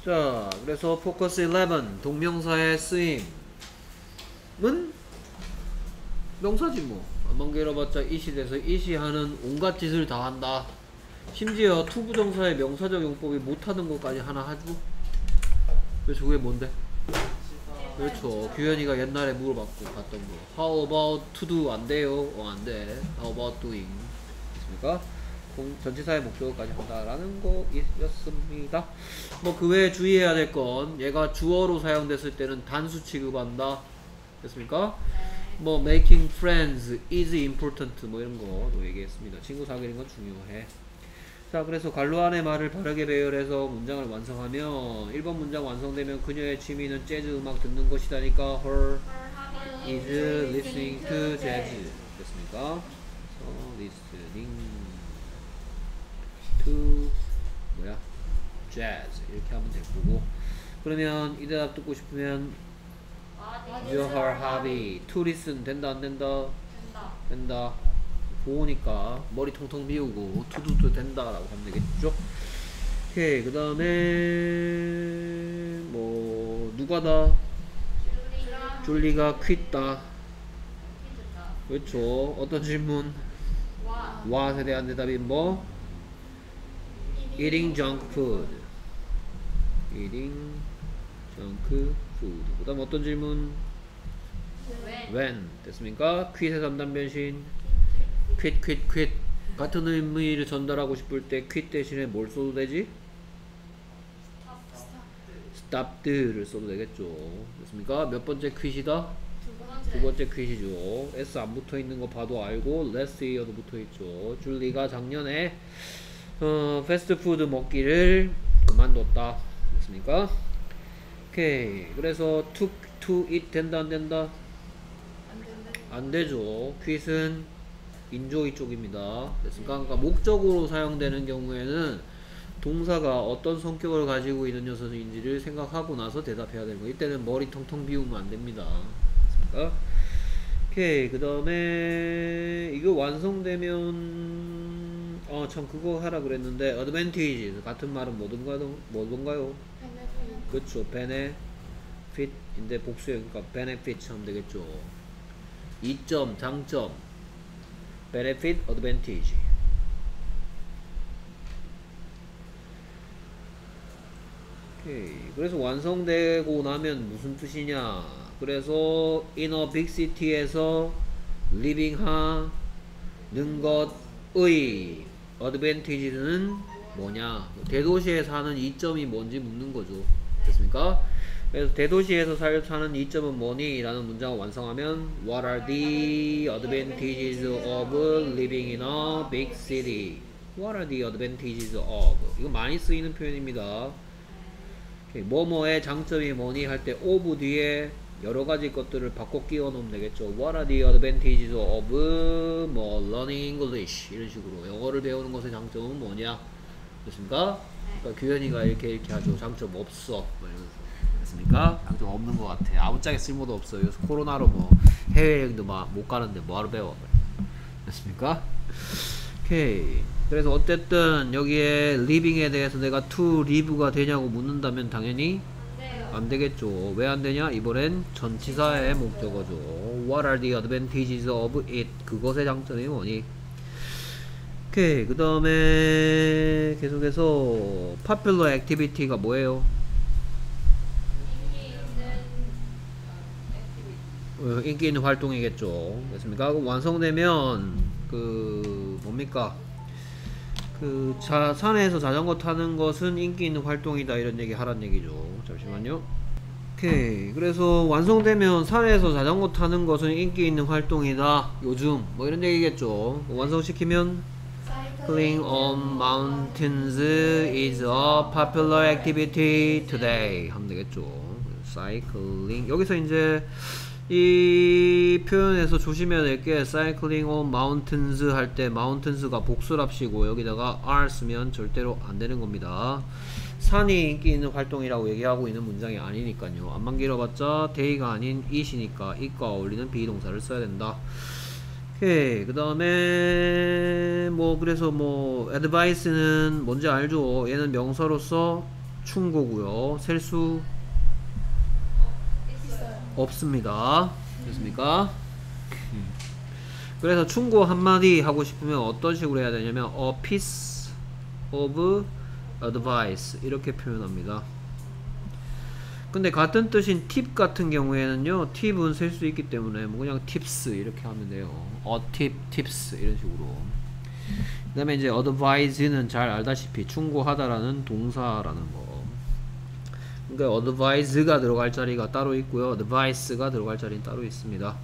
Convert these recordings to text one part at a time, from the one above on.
자, 그래서 포커스 11 동명사의 쓰임은 명사지 뭐. 안만 길어봤자 이시 돼서 이시 하는 온갖 짓을 다 한다. 심지어 투부정사의 명사적 용법이 못하는 것까지 하나 하죠. 그래서 그게 뭔데? 그렇죠. 규현이가 옛날에 물어봤고 봤던 거. How about to do? 안 돼요. 안 돼. How about doing? 됐습니까? 전치사의 목적어까지 한다라는 거였습니다. 뭐 그 외에 주의해야 될 건 얘가 주어로 사용됐을 때는 단수 취급한다. 됐습니까? 뭐 making friends is important 뭐 이런 거도 얘기했습니다. 친구 사귀는 건 중요해. 자, 그래서 갈로 안의 말을 바르게 배열해서 문장을 완성하면 1번 문장 완성되면 그녀의 취미는 재즈 음악 듣는 것이다니까 her is listening to jazz 됐습니까? 그래서 listening to 뭐야? jazz 이렇게 하면 될 거고 그러면 이 대답 듣고 싶으면 your her hobby to listen 된다 안 된다? 된다. 보호니까 머리 통통 비우고 투두도 된다라고 하면 되겠죠. 오케이. 그 다음에 뭐 누가다? 줄리가 퀴다. 그렇죠. 어떤 질문? what에 대한 대답이 뭐? eating junk food. eating junk food. 그 다음 어떤 질문? when 됐습니까? 퀴트의 3단 변신 quit 같은 의미를 전달하고 싶을 때 quit 대신에 뭘 써도 되지? stopped를 써도 되겠죠. 됐습니까? 몇 번째 quit이다? 두 번째 quit이죠. S 안 붙어 있는 거 봐도 알고 last year도 붙어 있죠. 줄리가 작년에 패스트푸드 먹기를 그만뒀다. 됐습니까? 오케이. 그래서 to eat 된다 안 된다? 안 되죠. quit은 인조이 쪽입니다. 됐습니까? 그러니까 목적으로 사용되는 경우에는 동사가 어떤 성격을 가지고 있는 녀석인지를 생각하고 나서 대답해야 되는 거. 이때는 머리 텅텅 비우면 안 됩니다. 됐습니까? 오케이. 그 다음에 이거 완성되면 참 그거 하라 그랬는데 advantage 같은 말은 뭐던가요? 그렇죠. benefit인데 복수니까 benefit 하면 되겠죠. 이점, 장점 benefit, advantage. 오케이. 그래서 완성되고 나면 무슨 뜻이냐? 그래서 in a big city에서 living 하는 것의 advantage는 뭐냐? 대도시에 사는 이점이 뭔지 묻는 거죠. 됐습니까? 그래서 대도시에서 사는 이점은 뭐니? 라는 문장을 완성하면 What are the advantages of living in a big city? What are the advantages of? 이거 많이 쓰이는 표현입니다. 뭐뭐의 장점이 뭐니? 할 때 of 뒤에 여러가지 것들을 바꿔 끼워 놓으면 되겠죠. What are the advantages of 뭐 learning English? 이런 식으로 영어를 배우는 것의 장점은 뭐냐? 됐습니까? 그러니까 규현이가 이렇게 하죠. 장점 없어. 됐습니까? 장점 없는 것 같아. 아무짝에 쓸모도 없어요. 코로나로 뭐 해외여행도 막 못 가는데 뭐하러 배워. 됐습니까? 오케이. 그래서 어쨌든 여기에 living에 대해서 내가 to live가 되냐고 묻는다면 당연히 안 되겠죠. 왜 안 되냐? 이번엔 전치사의 목적어죠. What are the advantages of it? 그것의 장점이 뭐니? 오케이. 그 다음에 계속해서 popular activity가 뭐예요? 인기 있는 활동이겠죠. 됐습니까? 그럼 완성되면 그 뭡니까? 그 산에서 자전거 타는 것은 인기 있는 활동이다 이런 얘기 하란 얘기죠. 잠시만요. 오케이. 그래서 완성되면 산에서 자전거 타는 것은 인기 있는 활동이다. 요즘 뭐 이런 얘기겠죠. 완성시키면 Cycling on mountains is a popular activity today 하면 되겠죠. Cycling 여기서 이제 이 표현에서 조심해야 될 게 cycling on mountains 할 때 mountains가 복수랍시고 여기다가 are 쓰면 절대로 안 되는 겁니다. 산이 인기 있는 활동이라고 얘기하고 있는 문장이 아니니까요. 안만 길어봤자 day가 아닌 it이니까 it과 어울리는 비동사를 써야 된다. 오케이. 그 다음에 뭐 그래서 뭐 advice는 뭔지 알죠? 얘는 명사로서 충고고요. 셀 수 없습니다. 됐습니까? 그래서 충고 한마디 하고 싶으면 어떤 식으로 해야 되냐면 a piece of advice 이렇게 표현합니다. 근데 같은 뜻인 팁 같은 경우에는요, 팁은 쓸 수 있기 때문에 뭐 그냥 tips 이렇게 하면 돼요. a tip, tips 이런 식으로. 그 다음에 이제 advise는 잘 알다시피 충고하다라는 동사라는 거. 그러니까 advise가 들어갈 자리가 따로 있고요, advice가 들어갈 자리는 따로 있습니다.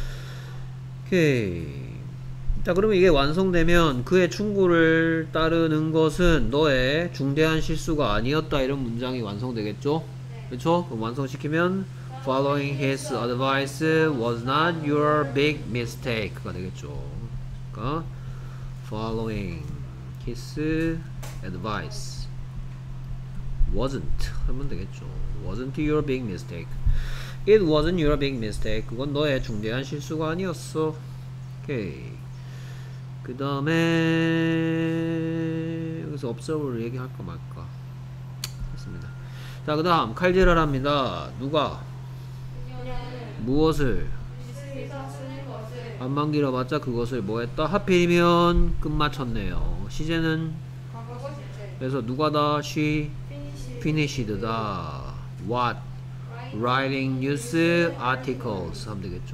오케이. 자, 그러면 이게 완성되면 그의 충고를 따르는 것은 너의 중대한 실수가 아니었다, 이런 문장이 완성되겠죠? 그렇죠? 그럼 완성시키면 Following his advice was not your big mistake가 되겠죠. 그러니까 Following his advice wasn't 하면 되겠죠. Wasn't your big mistake. It wasn't your big mistake. 그건 너의 중대한 실수가 아니었어. 오케이. 그 다음에 여기서 observe를 얘기할까 말까. 됐습니다. 자, 그 다음 칼질하랍니다. 누가? 무엇을? 안만 길어봤자 그것을 뭐 했다? 하필이면 끝마쳤네요. 시제는? 그래서 누가다? She finished다. What? Writing news articles 하면 되겠죠.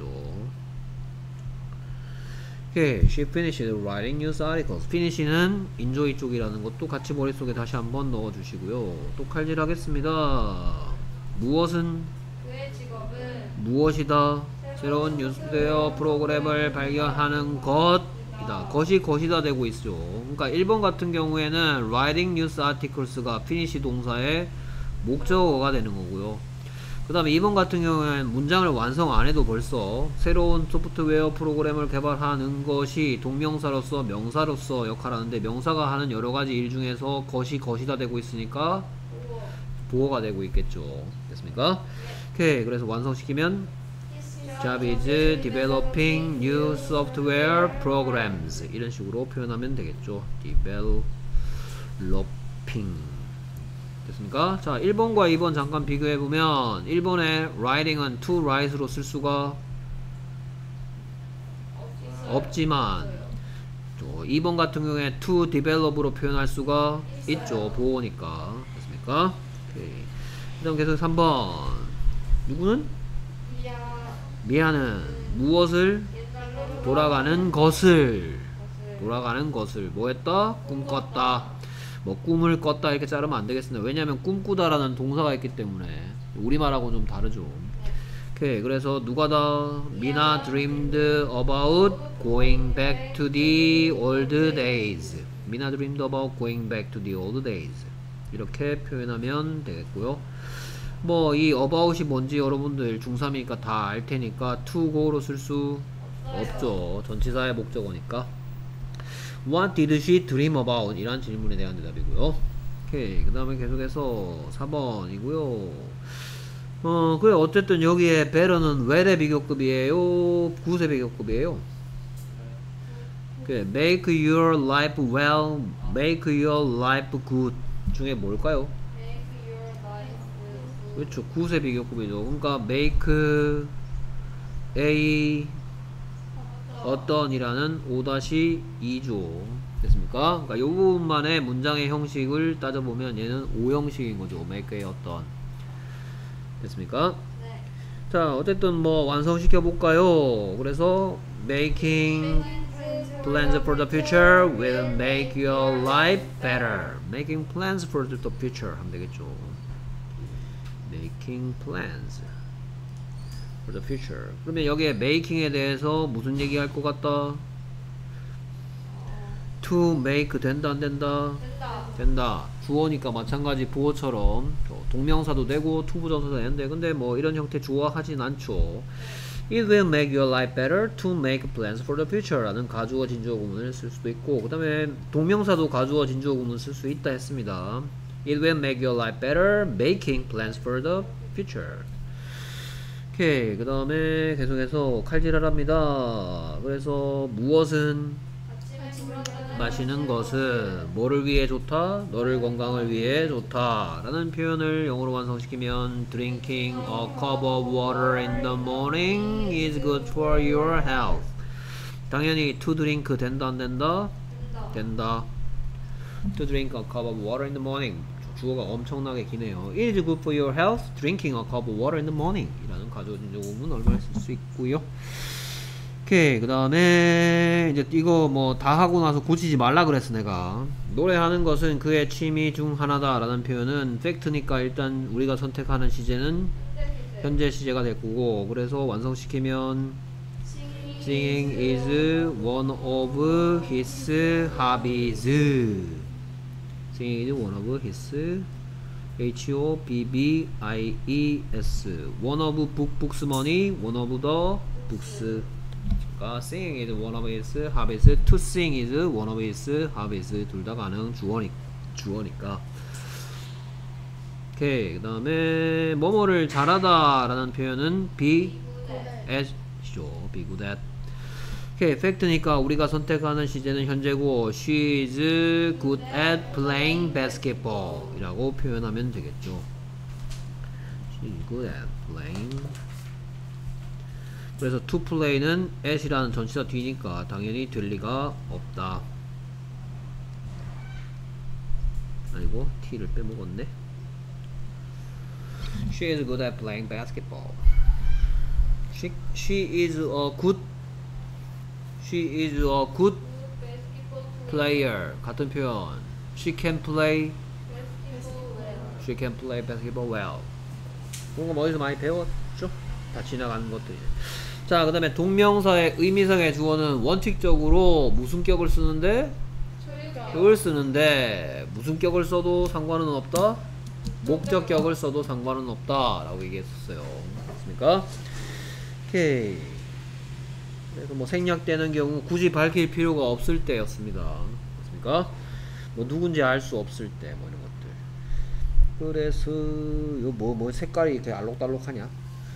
오케이. She finished writing news articles. finish는 enjoy 쪽이라는 것도 같이 머릿속에 다시 한번 넣어주시고요. 또 칼질하겠습니다. 무엇은? 그의 직업은 무엇이다? 새로운 뉴스웨어 프로그램을 발견하는 것이다. 것이다 되고 있죠. 그러니까 1번 같은 경우에는 writing news articles가 finish 동사의 목적어가 되는 거고요. 그 다음에 2번 같은 경우에는 문장을 완성 안 해도 벌써 새로운 소프트웨어 프로그램을 개발하는 것이 동명사로서 명사로서 역할하는데, 명사가 하는 여러가지 일 중에서 것이다 되고 있으니까 보어가 되고 있겠죠. 됐습니까? 오케이. 그래서 완성시키면 job is developing new software programs 이런 식으로 표현하면 되겠죠. developing. 됐습니까? 자, 1번과 2번 잠깐 비교해보면 1번에 writing은 to write로 쓸 수가 없지만 2번 같은 경우에 to develop으로 표현할 수가 있죠. 보호니까. 됐습니까? 오케이. 그 다음 계속 3번 누구는? 미아는 무엇을? 돌아가는 것을 뭐 했다? 꿈꿨다. 뭐 꿈을 꿨다 이렇게 자르면 안 되겠습니다. 왜냐하면 꿈꾸다라는 동사가 있기 때문에 우리말하고는 좀 다르죠. 오케이. 그래서 누가다? 미나 dreamed about going back to the old days. 미나 dreamed about going back to the old days. 이렇게 표현하면 되겠고요. 뭐 이 about이 뭔지 여러분들 중3이니까 다 알 테니까 to go로 쓸 수 없죠. 전치사의 목적어니까. What did she dream about? 이란 질문에 대한 대답이고요. 오케이. 그 다음에 계속해서 4번이고요. 그래 어쨌든 여기에 better는 where의 비교급이에요? gut의 비교급이에요? make your life well, make your life good 중에 뭘까요? 그렇죠. gut의 비교급이죠. 그러니까 make a 어떤이라는 5-2죠. 됐습니까? 그러니까 이 부분만의 문장의 형식을 따져보면 얘는 5형식인 거죠. make a 어떤. 됐습니까? 네. 자, 어쨌든 뭐 완성시켜 볼까요? 그래서 making plans for the future will make your life better. making plans for the future 하면 되겠죠. making plans for the future. 그러면 여기에 making에 대해서 무슨 얘기할 것 같다? to make 된다 안 된다? 된다. 주어니까 마찬가지 부호처럼 동명사도 되고 투부정사도 되는데 근데 뭐 이런 형태 주어 하진 않죠. It will make your life better to make plans for the future 라는 가주어 진주어 구문을 쓸 수도 있고, 그 다음에 동명사도 가주어 진주어 구문 쓸 수 있다 했습니다. It will make your life better making plans for the future. 오케이. 그 다음에 계속해서 칼질하랍니다. 그래서 무엇은 마시는 것은 뭐를 위해 좋다? 너를 건강을 위해 좋다 라는 표현을 영어로 완성시키면 Drinking a cup of water in the morning is good for your health. 당연히 to drink 된다 안 된다? 된다. To drink a cup of water in the morning. 주어가 엄청나게 기네요. It is good for your health drinking a cup of water in the morning 이라는 가져진 조금은 얼마나 쓸 수 있고요. 오케이. 그 다음에 이제 이거 뭐 다 하고 나서 고치지 말라 그랬어 내가. 노래하는 것은 그의 취미 중 하나다 라는 표현은 팩트니까 일단 우리가 선택하는 시제는 현재 시제가 될 거고, 그래서 완성시키면 Singing is one of his hobbies. Singing is one of his hobbies. One of books money, one of the books. 그러니까 singing is one of his hobbies. To sing is one of his hobbies. 둘 다 가능. 주어니까. 오케이. 그 다음에 뭐뭐를 잘하다 라는 표현은 be at죠. be good at. 오케이. 팩트니까 우리가 선택하는 시제는 현재고 She is good at playing basketball 이라고 표현하면 되겠죠. She is good at playing. 그래서 to play는 at이라는 전치사 뒤니까 당연히 될 리가 없다. 아니고 t를 빼먹었네. She is good at playing basketball. She is a good player. 같은 표현. She can play basketball well. 그런 거 어디서 많이 배웠죠? 다 지나가는 것들이죠. 자, 그 다음에 동명사의 의미상의 주어는 원칙적으로 무슨 격을 쓰는데? 격을 쓰는데 무슨 격을 써도 상관은 없다? 목적격을 써도 상관은 없다 라고 얘기했었어요. 맞습니까? 오케이. 그래서 뭐 생략되는 경우 굳이 밝힐 필요가 없을 때였습니다. 맞습니까? 뭐 누군지 알 수 없을 때 뭐 이런 것들. 그래서 요 뭐 색깔이 이렇게 알록달록하냐?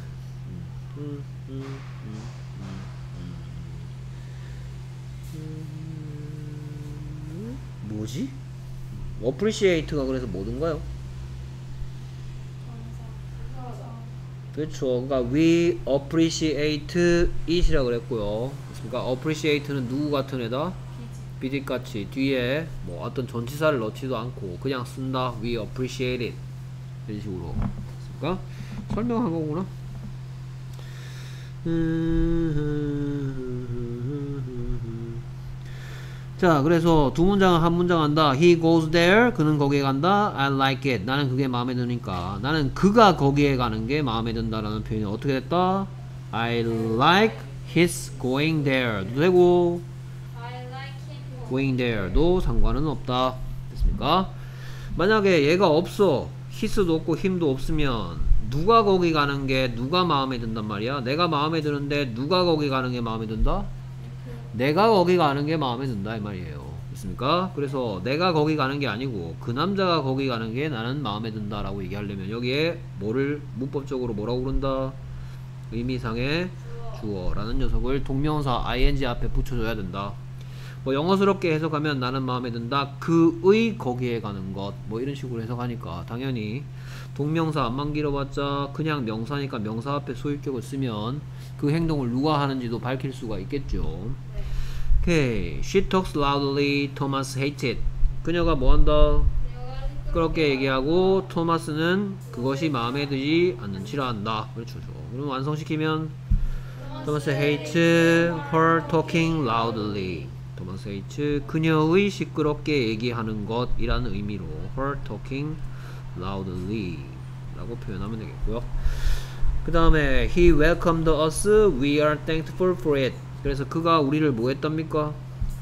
뭐지? appreciate가 그래서 뭐든가요? 그렇죠. 그러니까 we appreciate it이라고 그랬고요. 그러니까 appreciate는 누구 같은 애다? 비뒷같이 뒤에 뭐 어떤 전치사를 넣지도 않고 그냥 쓴다. we appreciate it 이런 식으로. 그러니까 설명한 거구나. 자, 그래서 두 문장은 한 문장 한다. He goes there. 그는 거기에 간다. I like it. 나는 그게 마음에 드니까. 나는 그가 거기에 가는 게 마음에 든다라는 표현이 어떻게 됐다? I like his going there도 되고 going there도 상관은 없다. 됐습니까? 만약에 얘가 없어. his도 없고 him도 없으면 누가 거기 가는 게 누가 마음에 든단 말이야? 내가 마음에 드는데 누가 거기 가는 게 마음에 든다? 내가 거기 가는 게 마음에 든다 이 말이에요. 됐습니까? 그래서 내가 거기 가는 게 아니고 그 남자가 거기 가는 게 나는 마음에 든다 라고 얘기하려면 여기에 뭐를 문법적으로 뭐라고 부른다? 의미상의 주어라는 녀석을 동명사 ing 앞에 붙여줘야 된다. 뭐 영어스럽게 해석하면 나는 마음에 든다 그의 거기에 가는 것 뭐 이런 식으로 해석하니까 당연히 동명사 안만 길어봤자 그냥 명사니까 명사 앞에 소유격을 쓰면 그 행동을 누가 하는지도 밝힐 수가 있겠죠. 오케이. She talks loudly. Thomas hates it. 그녀가 뭐한다? 시끄럽게 얘기하고 토마스는 그것이 마음에 들지 않는 싫어한다. 그렇죠. 그럼 완성시키면 Thomas hates her talking loudly. Thomas hates 그녀의 시끄럽게 얘기하는 것이라는 의미로 her talking loudly 라고 표현하면 되겠고요. 그 다음에 He welcomed us. We are thankful for it. 그래서 그가 우리를 뭐 했답니까?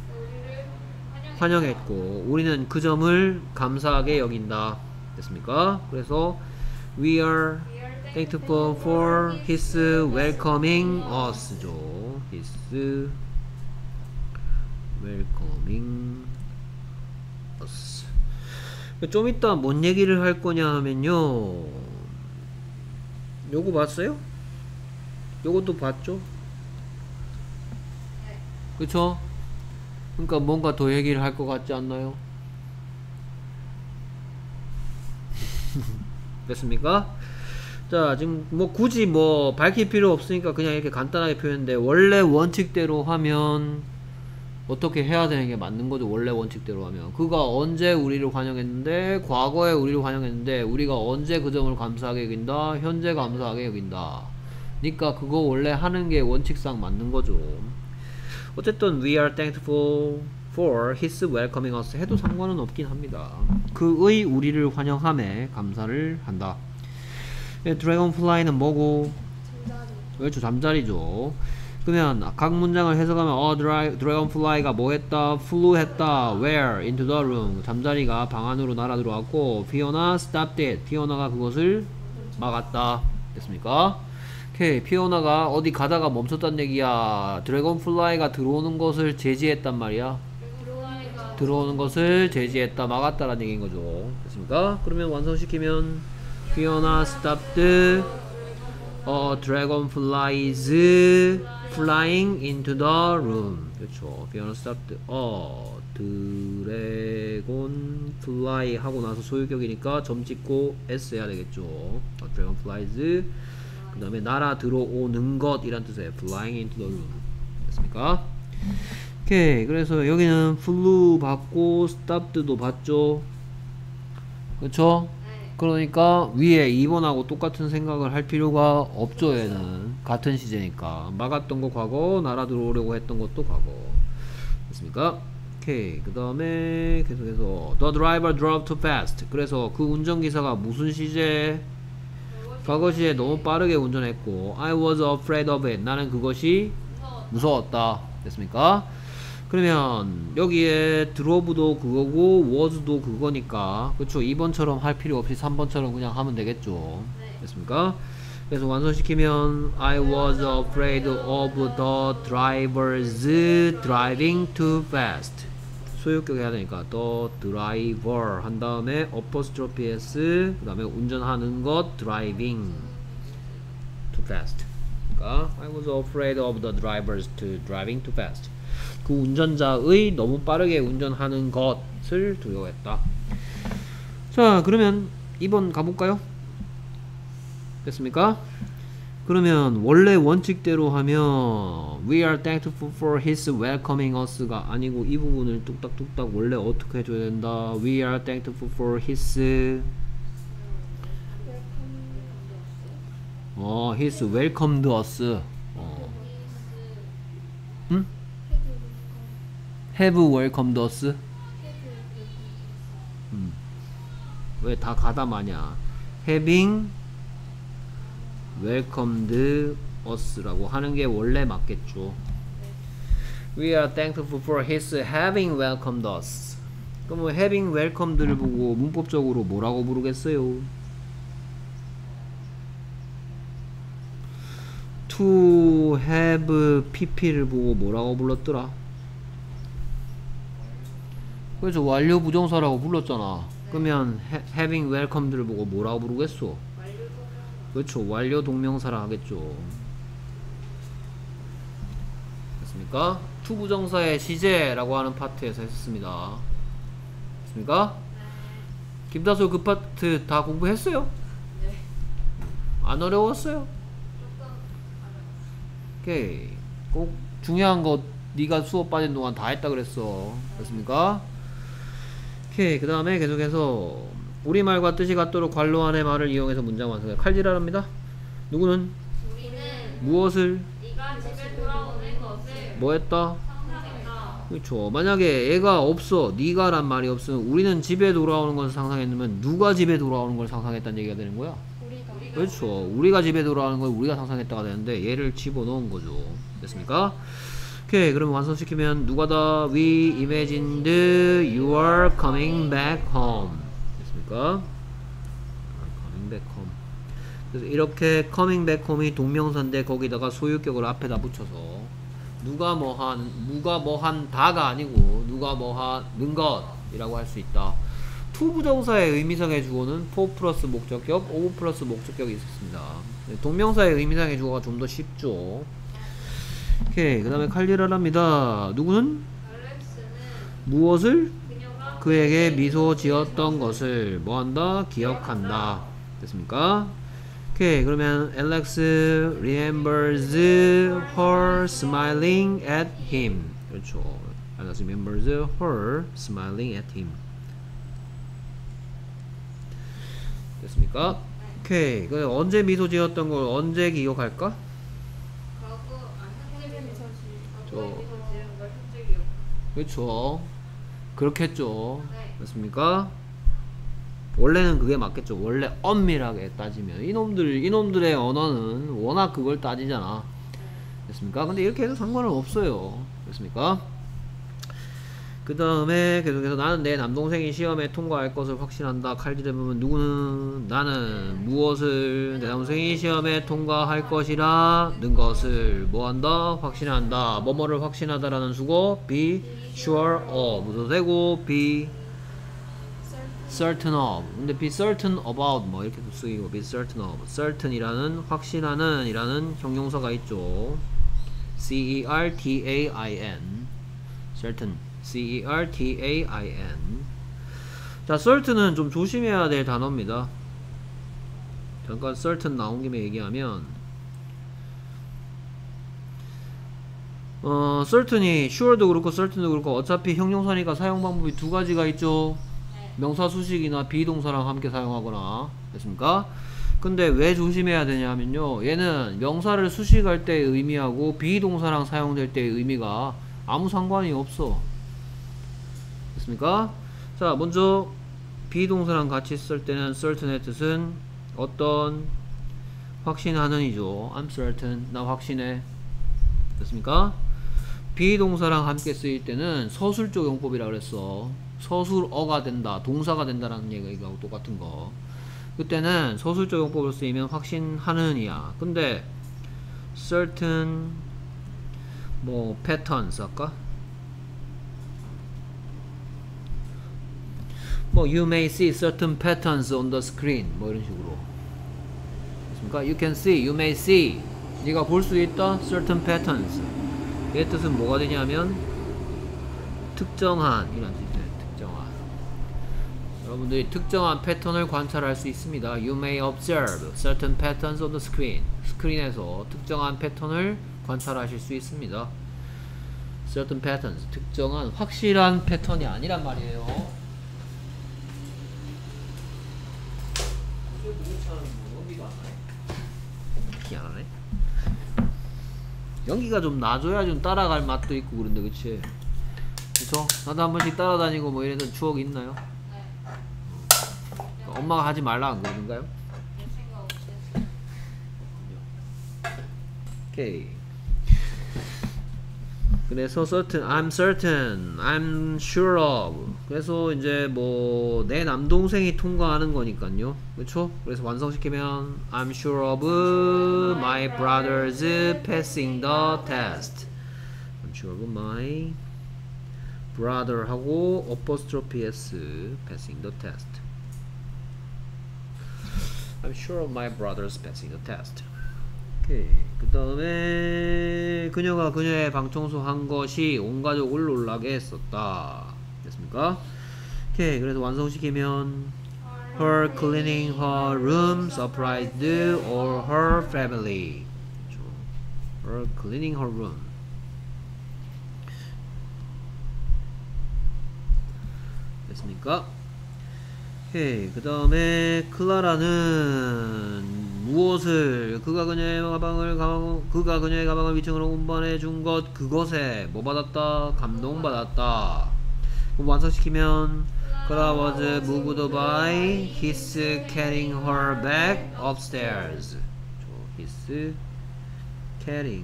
환영했고 우리는 그 점을 감사하게 여긴다. 됐습니까? 그래서 We are thankful for his welcoming us죠. His welcoming us. 좀 이따 뭔 얘기를 할 거냐 하면요. 요거 봤어요? 요것도 봤죠? 그쵸? 그러니까 뭔가 더 얘기를 할 것 같지 않나요? 됐습니까? 자, 지금 뭐 굳이 뭐 밝힐 필요 없으니까 그냥 이렇게 간단하게 표현했는데, 원래 원칙대로 하면 어떻게 해야 되는 게 맞는 거죠. 원래 원칙대로 하면 그가 언제 우리를 환영했는데, 과거에 우리를 환영했는데 우리가 언제 그 점을 감사하게 여긴다, 현재 감사하게 여긴다. 그러니까 그거 원래 하는 게 원칙상 맞는 거죠. 어쨌든 we are thankful for his welcoming us 해도 상관은 없긴 합니다. 그의 우리를 환영함에 감사를 한다. dragonfly는 뭐고? 잠자리. 그렇죠, 잠자리죠. 그러면 각 문장을 해석하면 dragonfly가 뭐 했다? flew 했다. where? into the room. 잠자리가 방 안으로 날아 들어왔고, 피오나 stopped it. 피오나가 그것을 막았다. 됐습니까? 오케이, 피오나가 어디 가다가 멈췄단 얘기야. 드래곤플라이가 들어오는 것을 제지했단 말이야. 들어오는 것을 제지했다, 막았다라는 얘기인 거죠. 됐습니까? 그러면 완성시키면 피오나 stopped dragonflies flying into the room. 그렇죠. 피오나 stopped dragonfly 하고 나서 소유격이니까 점 찍고 s 해야 되겠죠. dragonflies 그 다음에 날아 들어오는 것 이란 뜻이에요. flying into the room. 됐습니까? 오케이. 그래서 여기는 flew 봤고 stopped도 봤죠. 그쵸? 그러니까 위에 2번하고 똑같은 생각을 할 필요가 없죠. 얘는 같은 시제니까. 막았던 거 과거, 날아 들어오려고 했던 것도 과거. 됐습니까? 오케이. 그 다음에 계속해서 The driver drove too fast. 그래서 그 운전기사가 무슨 시제? 과거 시에 너무 빠르게 운전했고, I was afraid of it. 나는 그것이 무서웠다. 됐습니까? 그러면 여기에 drove도 그거고 was도 그거니까, 그쵸? 2번처럼 할 필요 없이 3번처럼 그냥 하면 되겠죠. 됐습니까? 그래서 완성시키면 I was afraid of the drivers driving too fast. 소유격 해야 되니까 the driver 한 다음에 apostrophe s 그 다음에 운전하는 것 driving too fast. 그러니까 I was afraid of the drivers driving too fast. 그 운전자의 너무 빠르게 운전하는 것을 두려워했다. 자, 그러면 2번 가볼까요? 됐습니까? 그러면 원래 원칙대로 하면 We are thankful for his welcoming us가 아니고 이 부분을 뚝딱뚝딱 원래 어떻게 해줘야 된다. We are thankful for his his welcomed us. 응? have welcomed us. 왜 다 가다마냐. having welcomed us라고 하는 게 원래 맞겠죠. We are thankful for his having welcomed us. 그럼 뭐 having welcomed를 보고 문법적으로 뭐라고 부르겠어요? to have pp를 보고 뭐라고 불렀더라? 그래서 완료 부정사라고 불렀잖아. 그러면 having welcomed를 보고 뭐라고 부르겠어? 그렇죠. 완료 동명사라 하겠죠. 됐습니까? to 부정사의 시제라고 하는 파트에서 했습니다. 됐습니까? 김다솔 그 파트 다 공부했어요? 네. 안 어려웠어요? 오케이. 꼭 중요한 거 네가 수업 빠진 동안 다 했다 그랬어. 됐습니까? 오케이. 그 다음에 계속해서 우리말과 뜻이 같도록 괄호 안의 말을 이용해서 문장 완성해. 칼질하랍니다. 누구는? 우리는 무엇을? 네가 집에 돌아오는 것을 뭐 했다? 상상했다. 그렇죠. 만약에 애가 없어, 네가 란 말이 없으면 우리는 집에 돌아오는 것을 상상했으면 누가 집에 돌아오는 걸 상상했다는 얘기가 되는 거야? 우리가. 그렇죠. 우리가 집에 돌아오는 걸 우리가 상상했다가 되는데 얘를 집어넣은 거죠. 됐습니까? 오케이. 그럼 완성시키면 누가다? We imagined you are coming back home. 됐습니까? coming back home. 그래서 이렇게 coming back home이 동명사인데 거기다가 소유격을 앞에다 붙여서 누가 뭐한 다가 아니고 누가 뭐하는 것이라고 할 수 있다. to 부정사의 의미상의 주어는 for 플러스 목적격, of 플러스 목적격이 있었습니다. 동명사의 의미상의 주어가 좀 더 쉽죠. 오케이. 그 다음에 칼리라랍니다. 누구는? 알렉스는 무엇을? 그녀가 그에게 미소 지었던 것을 뭐한다? 기억한다. 됐습니까? 오케이. 그러면 Alex remembers her smiling at him. 그렇죠. Alex remembers her smiling at him. 됐습니까? 오케이. 그 언제 미소 지었던 걸 언제 기억할까? 선생님이 저- 지은 걸 현재 기억. 그렇죠. 그렇겠죠. 네. 맞습니까? 원래는 그게 맞겠죠. 원래 엄밀하게 따지면 이놈들의 언어는 워낙 그걸 따지잖아. 됐습니까? 근데 이렇게 해도 상관은 없어요. 됐습니까? 그 다음에 계속해서 나는 내 남동생이 시험에 통과할 것을 확신한다. 칼질해보면 누구는 나는 무엇을 내 남동생이 시험에 통과할 것이라는 것을 뭐한다? 확신한다. 뭐뭐를 확신하다라는 수고 be sure of도 되고 be certain of. 근데 be certain about 뭐 이렇게도 쓰이고 be certain of. certain이라는 확신하는 이라는 형용사가 있죠. certain certain certain. 자, certain은 좀 조심해야 될 단어입니다. 잠깐 certain 나온 김에 얘기하면 certain이 sure도 그렇고 certain도 그렇고 어차피 형용사니까 사용 방법이 두 가지가 있죠. 명사 수식이나 비동사랑 함께 사용하거나. 됐습니까? 근데 왜 조심해야 되냐면요, 얘는 명사를 수식할 때의 의미하고 비동사랑 사용될 때의 의미가 아무 상관이 없어. 됐습니까? 자, 먼저 비동사랑 같이 쓸 때는 certain의 뜻은 어떤 확신하는 이죠. I'm certain. 나 확신해. 됐습니까? 비동사랑 함께 쓰일 때는 서술적 용법이라 그랬어. 서술어가 된다, 동사가 된다라는 얘기하고 똑같은 거. 그때는 서술적 용법으로 쓰이면 확신하는 이야. 근데 certain 뭐 patterns 할까? 뭐 you may see certain patterns on the screen 뭐 이런 식으로. 됐습니까? You can see, you may see. 네가 볼 수 있다. certain patterns. 얘의 뜻은 뭐가 되냐면 특정한 이란 뜻이에요. 특정한. 여러분들이 특정한 패턴을 관찰할 수 있습니다. You may observe certain patterns on the screen. 스크린에서 특정한 패턴을 관찰하실 수 있습니다. certain patterns. 특정한 확실한 패턴이 아니란 말이에요. 희한하네. 연기가 좀 나줘야 좀 따라갈 맛도 있고 그런데, 그치? 그쵸? 나도 한 번씩 따라다니고 뭐 이랬던 추억이 있나요? 엄마가 하지 말라 안 그러는가요? 생각 없이. 오케이. 그래서 certain, I'm certain, I'm sure of. 그래서 이제 뭐 내 남동생이 통과하는 거니까요. 그쵸? 그래서 완성시키면 I'm sure of my brother's passing the test. I'm sure of my brother 하고 apostrophe s passing the test. I'm sure of my brother's passing the test. 오케이. 그 다음에 그녀가 그녀의 방청소 한 것이 온 가족을 놀라게 했었다. 됐습니까? 오케이. 그래서 완성시키면 her cleaning her room surprised all her family. her cleaning her room. 됐습니까? 오케이. 그 다음에 클라라는 무엇을 그가 그녀의 가방을 위층으로 운반해 준 것 그것에 뭐 받았다? 감동받았다. 그럼 완성시키면 Clara was moved by his carrying her back upstairs. his carrying.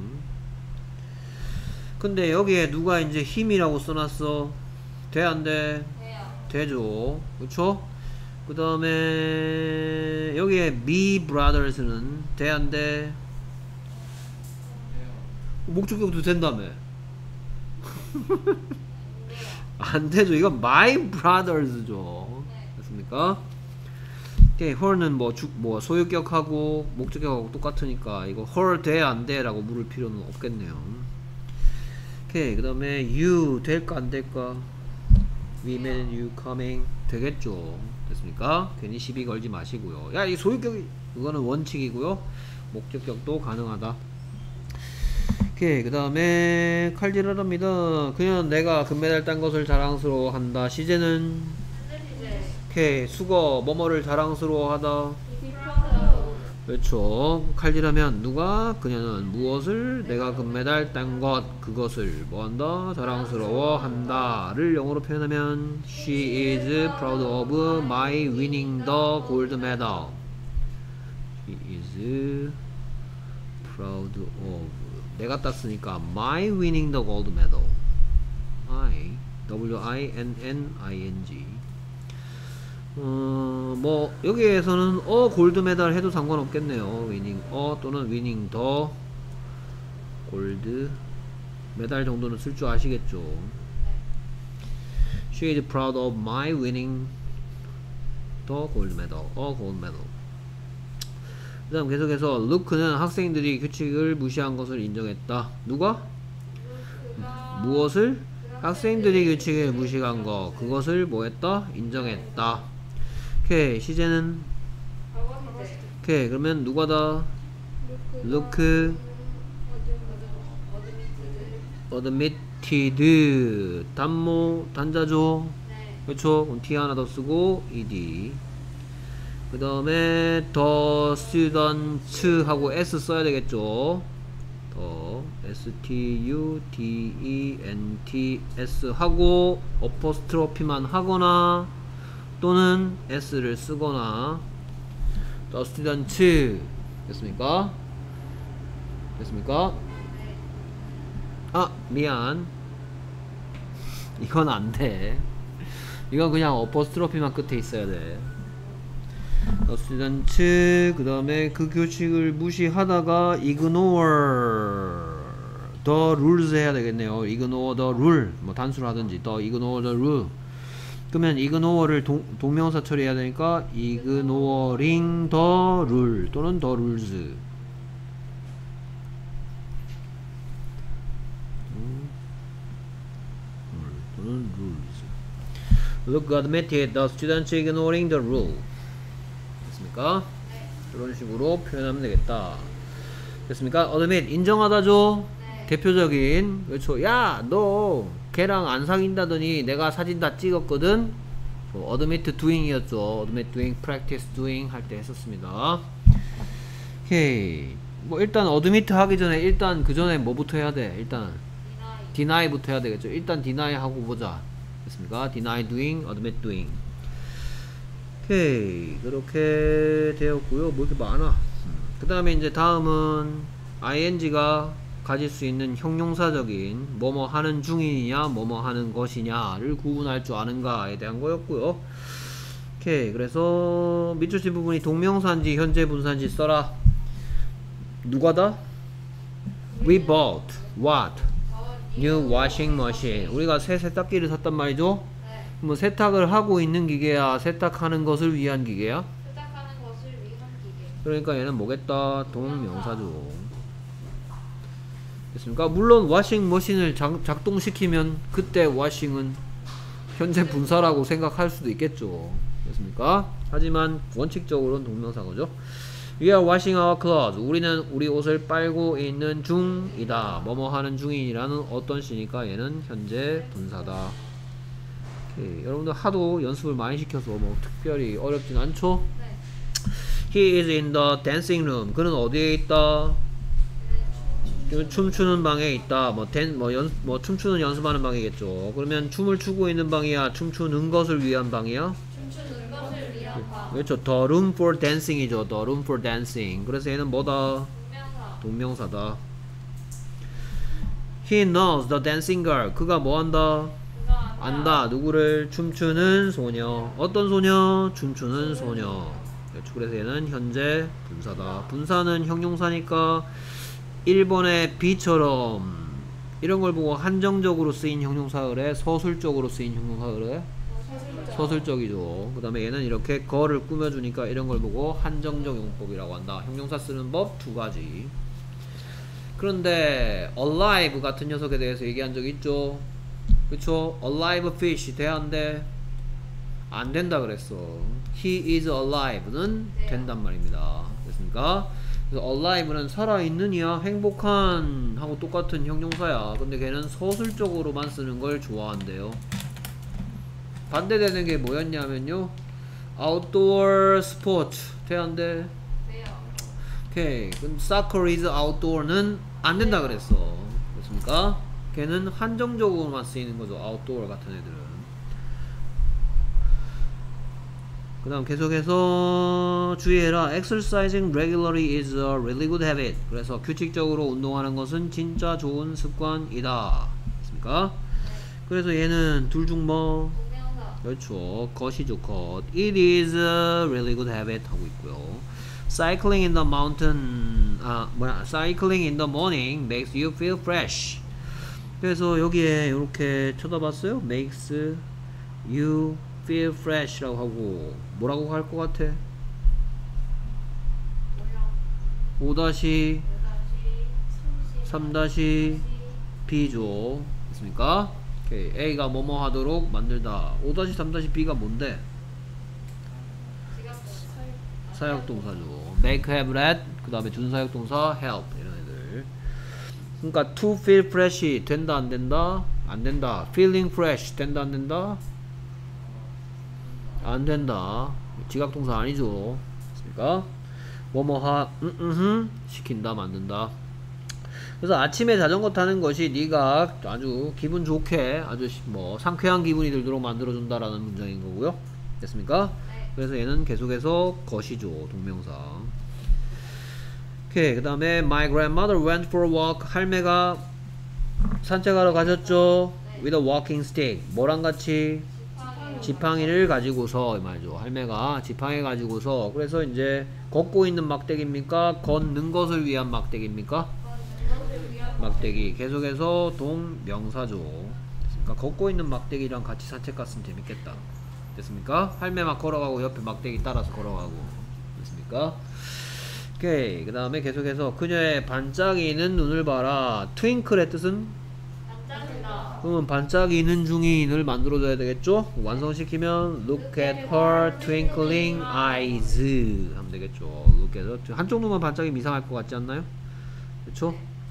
근데 여기에 누가 이제 힘이라고 써놨어? 돼 안 돼? 되죠. 그쵸? 그 다음에 여기에 me brothers는 돼 안 돼? 목적격도 된다며. 안 되죠. 이건 my brothers죠. 됐습니까? 오케이. her는 뭐 소유격하고 목적격하고 똑같으니까 이거 her 돼 안 돼? 라고 물을 필요는 없겠네요. 오케이. 그 다음에 you 될까 안 될까? We met you coming 되겠죠. 됐습니까? 괜히 시비 걸지 마시고요. 야, 이 소유격이 이거는 원칙이고요. 목적격도 가능하다. 오케이. 그 다음에 칼질하랍니다. 그냥 내가 금메달 딴 것을 자랑스러워한다. 시제는 오케이. 수거 뭐뭐를 자랑스러워하다. 그렇죠. 칼질하면 누가 그녀는 무엇을 내가 금메달 딴 것 그것을 뭐한다 자랑스러워한다를 영어로 표현하면 She is proud of my winning the gold medal. She is proud of 내가 땄으니까 my winning the gold medal. W-I-N-N-I-N-G. 뭐 여기에서는 골드 메달 해도 상관없겠네요. 위닝 또는 위닝 더 골드 메달 정도는 쓸 줄 아시겠죠. She is proud of my winning the gold medal. gold medal. 그 다음 계속해서 루크는 학생들이 규칙을 무시한 것을 인정했다. 누가? 무엇을? 학생들이 규칙을 무시한 거 그것을 뭐했다? 인정했다. 오케이. 시제는 오케이. 그러면 누가다? 루크 admitted 단모 단자죠. 그렇죠. 그럼 T 하나 더 쓰고 ed. 그 다음에 the students 하고 s 써야 되겠죠. 더 students 하고 어퍼스트로피만 하거나 또는 s를 쓰거나 the students 됐습니까? 됐습니까? 아 미안 이건 안돼. 이건 그냥 어퍼스트로피만 끝에 있어야 돼. the students 그 다음에 그 규칙을 무시하다가 ignore the rules 해야 되겠네요. ignore the rule 뭐 단수를 하든지 the ignore the rule. 그러면 ignore를 동명사 처리해야 되니까 ignoring the rule 또는 the rules. 또는 rules. Look admitted the students ignoring the rule. 됐습니까? 이런 식으로 표현하면 되겠다. 됐습니까? admit 인정하다죠. 대표적인 그렇죠. 야 너 걔랑 안 사귄다더니 내가 사진 다 찍었거든. admit doing이었죠. admit doing, practice doing 할 때 했었습니다. 오케이. 뭐 일단 admit 하기 전에 일단 그 전에 뭐부터 해야 돼? 일단 deny 부터 해야 되겠죠. 일단 deny 하고 보자. 됐습니까? deny doing, admit doing. 오케이. 그렇게 되었고요. 뭐 이렇게 많아. 그 다음에 이제 다음은 ing가 가질 수 있는 형용사적인 뭐뭐 하는 중이냐 뭐뭐 하는 것이냐를 구분할 줄 아는가에 대한 거였고요. 오케이. 그래서 밑줄 친 부분이 동명사인지 현재 분사인지 써라. 누가다? We bought what? New washing machine. 우리가 새 세탁기를 샀단 말이죠. 뭐 세탁을 하고 있는 기계야 세탁하는 것을 위한 기계야? 세탁하는 것을 위한 기계. 그러니까 얘는 뭐겠다? 동명사죠. 됐습니까? 물론 워싱머신을 작동시키면 그때 워싱은 현재 분사라고 생각할 수도 있겠죠. 됐습니까? 하지만 원칙적으로는 동명사거죠. We are washing our clothes. 우리는 우리 옷을 빨고 있는 중이다. 뭐뭐 하는 중이라는 어떤 시니까 얘는 현재 분사다. 오케이. 여러분들 하도 연습을 많이 시켜서 뭐 특별히 어렵진 않죠? 네. He is in the dancing room. 그는 어디에 있다? 춤추는 방에 있다. 뭐 춤추는 연습하는 방이겠죠. 그러면 춤을 추고 있는 방이야? 춤추는 것을 위한 방이야? 춤추는 것을 위한 방. 그렇죠. The room for dancing이죠. The room for dancing. 그래서 얘는 뭐다? 동명사. 동명사다. He knows the dancing girl. 그가 뭐 한다? 그가 안다. 누구를? 춤추는 소녀. 어떤 소녀? 춤추는 소녀. 그렇죠. 그래서 얘는 현재 분사다. 분사는 형용사니까 1번의 B처럼 이런 걸 보고 한정적으로 쓰인 형용사 그래? 서술적으로 쓰인 형용사 그래? 서술적이죠. 그 다음에 얘는 이렇게 거를 꾸며주니까 이런 걸 보고 한정적 용법이라고 한다. 형용사 쓰는 법 두 가지. 그런데 alive 같은 녀석에 대해서 얘기한 적 있죠? 그쵸? alive fish 돼야 안 돼? 안 된다 그랬어. he is alive는 된단 말입니다. 됐습니까? 그래서 alive는 살아있는 이야, 행복한 하고 똑같은 형용사야. 근데 걔는 서술적으로만 쓰는 걸 좋아한대요. 반대되는 게 뭐였냐면요, outdoor sport 돼야 안 돼? 돼요. 오케이. 그럼 soccer is outdoor는 안 된다 그랬어. 됐습니까? 걔는 한정적으로만 쓰이는 거죠. outdoor 같은 애들은. 그 다음 계속해서 주의해라. exercising regularly is a really good habit. 그래서 규칙적으로 운동하는 것은 진짜 좋은 습관이다. 됐습니까? 그래서 얘는 둘 중 뭐? 동명사. 그렇죠. 것이죠. 것. It is a really good habit 하고 있고요. Cycling in the mountain, cycling in the morning makes you feel fresh. 그래서 여기에 이렇게 쳐다봤어요. makes you feel fresh라고 하고 뭐라고 할 것 같아? 5-3-B죠. 됐습니까? 오케이. A가 뭐뭐 하도록 만들다. 5-3-B가 뭔데? 사역동사죠. make, have, let, 그 다음에 준사역동사 help 이런 애들. 그러니까 to feel fresh 된다 안 된다? 안 된다. feeling fresh 된다 안 된다? 안 된다. 지각동사 아니죠. 그러니까 뭐뭐하 시킨다 만든다. 그래서 아침에 자전거 타는 것이 네가 아주 기분 좋게 아주 뭐 상쾌한 기분이 들도록 만들어준다라는 문장인 거고요. 됐습니까? 네. 그래서 얘는 계속해서 것이죠. 동명사. 오케이. 그 다음에 My grandmother went for a walk. 할매가 산책하러 가셨죠. 네. With a walking stick. 뭐랑 같이? 지팡이를 가지고서 이 말이죠. 할매가 지팡이 가지고서. 그래서 이제 걷고 있는 막대기입니까? 걷는 것을 위한 막대기입니까? 막대기. 계속해서 동명사죠. 됐습니까? 걷고 있는 막대기랑 같이 산책 갔으면 재밌겠다. 됐습니까? 할매 막 걸어가고 옆에 막대기 따라서 걸어가고. 됐습니까? 오케이. 그 다음에 계속해서 그녀의 반짝이는 눈을 봐라. 트윙클의 뜻은? 반짝인다. 그러면 반짝이는 중인을 만들어줘야 되겠죠? 완성시키면 look at her twinkling eyes 하면 되겠죠. look at her. 한쪽 눈만 반짝이면 이상할 것 같지 않나요? 그쵸?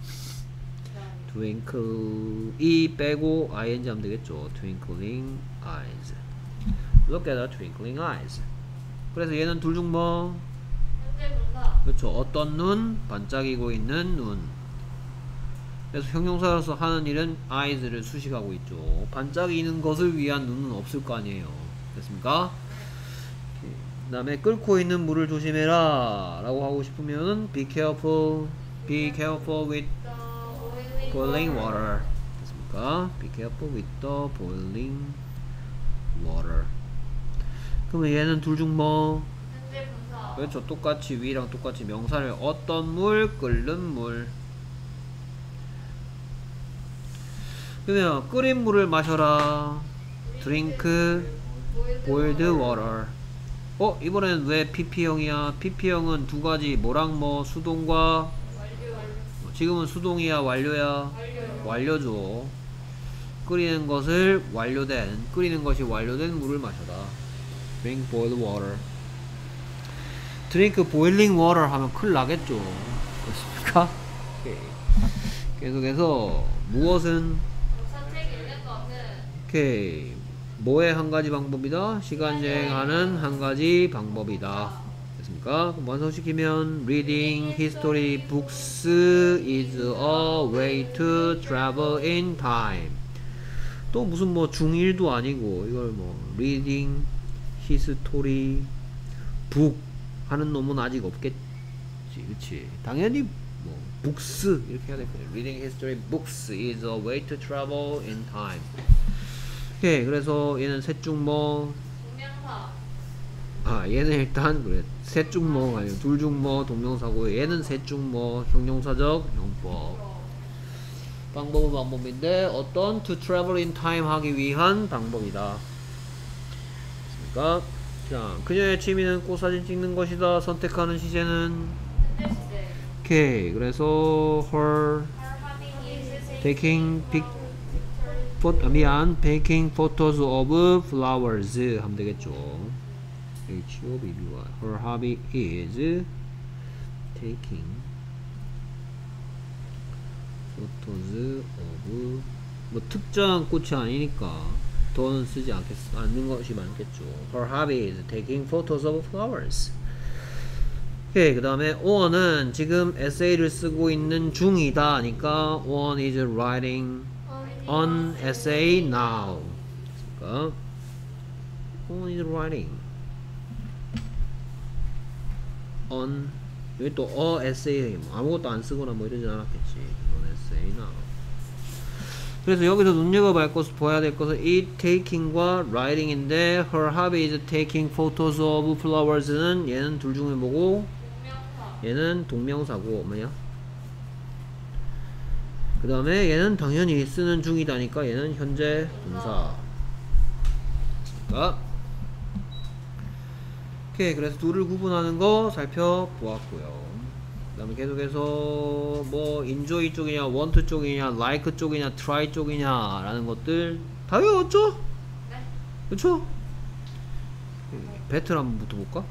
twinkle E 빼고 ing 하면 되겠죠. twinkling eyes. look at her twinkling eyes. 그래서 얘는 둘 중 뭐? 현재 분사. 그렇죠. 어떤 눈? 반짝이고 있는 눈. 그래서 형용사로서 하는 일은 eyes를 수식하고 있죠. 반짝이는 것을 위한 눈은 없을 거 아니에요. 됐습니까? 그 다음에 끓고 있는 물을 조심해라 라고 하고 싶으면 be careful with boiling water. 됐습니까? be careful with the boiling water. 그러면 얘는 둘 중 뭐? 현재 분사. 그렇죠. 똑같이 위랑 똑같이 명사를 어떤 물, 끓는 물. 그러면 끓인 물을 마셔라. drink boiled water. 이번엔 왜 PP형이야? PP형은 두 가지 뭐랑 뭐 수동과 지금은 수동이야 완료야? 완료죠. 끓이는 것이 완료된 물을 마셔라. drink boiled water. drink boiling water 하면 큰일 나겠죠. 그렇습니까? 오케이. 계속해서 무엇은 산책 있는 것은 오케이. 뭐의 한 가지 방법이다? 시간 여행하는 한 가지 방법이다. 됐습니까? 그럼 완성시키면 reading history books is a way to travel in time. 또 무슨 뭐 중1도 아니고 이걸 뭐 reading history book 하는 놈은 아직 없겠지. 그치? 당연히 뭐 books 이렇게 해야 될 거예요. reading history books is a way to travel in time. 오케이. 그래서 얘는 셋 중 뭐? 동명사. 얘는 일단 그래 셋 중 뭐 아니고 둘 중 뭐 동명사고 얘는 셋 중 뭐 형용사적 용법. 방법은 방법인데 어떤 to travel in time 하기 위한 방법이다. 그러니까 자, 그녀의 취미는 꽃사진 찍는 것이다. 선택하는 시제는 현재 시제. 오케이. 그래서 her taking 미안. taking photos of flowers 하면 되겠죠. H-O-B-B-Y. Her hobby is taking photos of 뭐 특정한 꽃이 아니니까 더는 쓰지 않는 것이 많겠죠. Her hobby is taking photos of flowers. 오케이, 그 다음에 원은 지금 에세이를 쓰고 있는 중이다 하니까 one is writing an essay now. 그러니까 one is writing on 여기 또 essay 아무것도 안 쓰거나 뭐 이러진 않았겠지. an essay now. 그래서 여기서 눈여겨볼 것을 봐야 될 것은 it taking과 writing인데 her hobby is taking photos of flowers는 얘는 둘 중에 뭐고? 동명사. 얘는 동명사고 뭐냐? 그 다음에 얘는 당연히 쓰는 중이다니까 얘는 현재 동사. 그러니까 오케이, 그래서 둘을 구분하는 거 살펴보았고요. 그 다음에 계속해서 뭐 enjoy 쪽이냐 want 쪽이냐 like 쪽이냐 try 쪽이냐 라는 것들 다 외웠죠? 네. 그쵸? 배틀 한번 붙어볼까?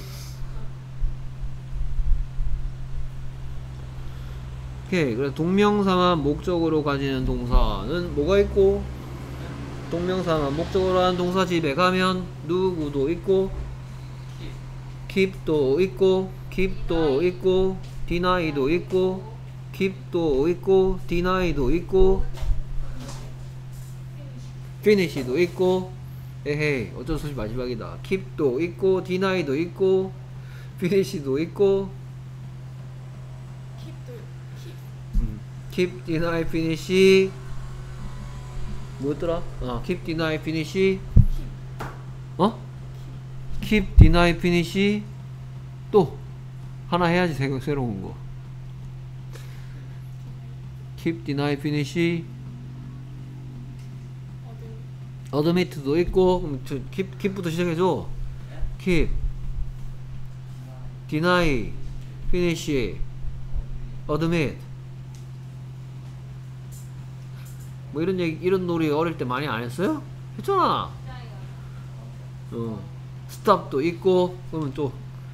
오케이, 그래서 동명사만 목적으로 가지는 동사는 뭐가 있고, 동명사만 목적으로 하는 동사 집에 가면 누구도 있고 keep도 있고 keep도 있고 deni도 있고 keep도 있고 deni도 있고 finish도 있고 에헤이 어쩔 수 없이 마지막이다. keep도 있고 deni도 있고 finish도 있고 keep, deny, finish 뭐였더라? keep, deny, finish keep, deny, finish 또 하나 해야지 새로운 거. keep, deny, finish admit도 있고 그럼 keep부터 시작해줘. keep, deny, finish, admit 뭐 이런 얘기, 이런 놀이 어릴 때 많이 안 했어요? 했잖아. stop도 있고 그러면 또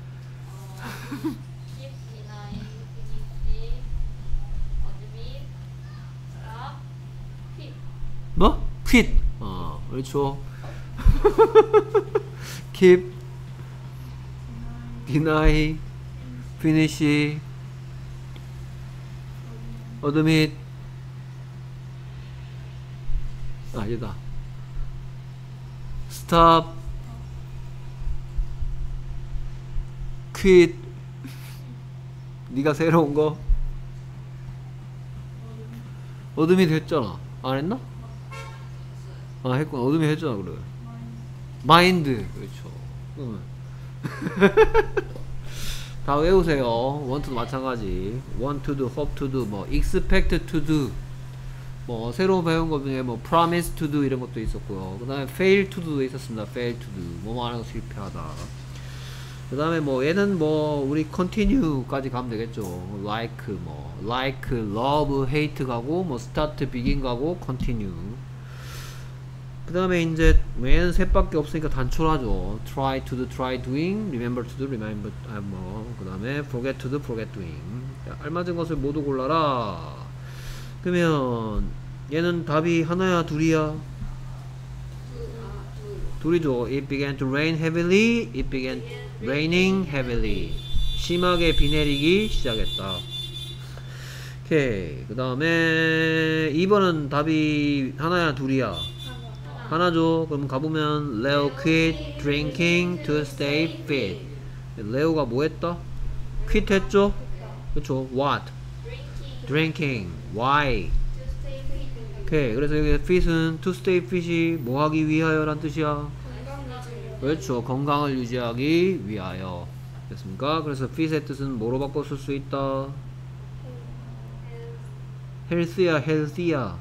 keep, deny, finish, admit, stop, quit. 뭐? quit. 그렇죠. keep, deny, finish, admit. 얘다. stop, quit. 네가 새로운 거 admit 했잖아. 안 했나? 했구나. admit 했잖아. 그래. mind. 그렇죠. 다 외우세요. want도 마찬가지. want to do, hope to do, 뭐 expect to do, 뭐 새로 배운 것 중에 뭐 promise to do 이런 것도 있었고요. 그 다음에 fail to do도 있었습니다. fail to do 뭐뭐 하는 거 실패하다. 그 다음에 뭐 얘는 뭐 우리 continue까지 가면 되겠죠. like 뭐 like, love, hate 가고 뭐 start, begin 가고 continue. 그 다음에 이제 얘는 셋밖에 없으니까 단촐하죠. try to do, try doing, remember to do, remember 뭐 그 다음에 forget to do, forget doing. 알맞은 것을 모두 골라라. 그러면 얘는 답이 하나야 둘이야? 둘이죠. It began to rain heavily. It began raining heavily. 심하게 비 내리기 시작했다. 오케이. 그 다음에 2번은 답이 하나야 둘이야? 하나죠. 그럼 가보면 Leo quit drinking to stay fit. 레오가 뭐 했다? quit 했죠? 그쵸. What? drinking. Why? To stay fit. 오케이. 그래서 여기 fit은 to stay fit이 뭐 하기 위하여 란 뜻이야? 그렇죠. 건강을 유지하기 위하여. 됐습니까? 그래서 fit의 뜻은 뭐로 바꿔 쓸 수 있다? healthy야, healthy야.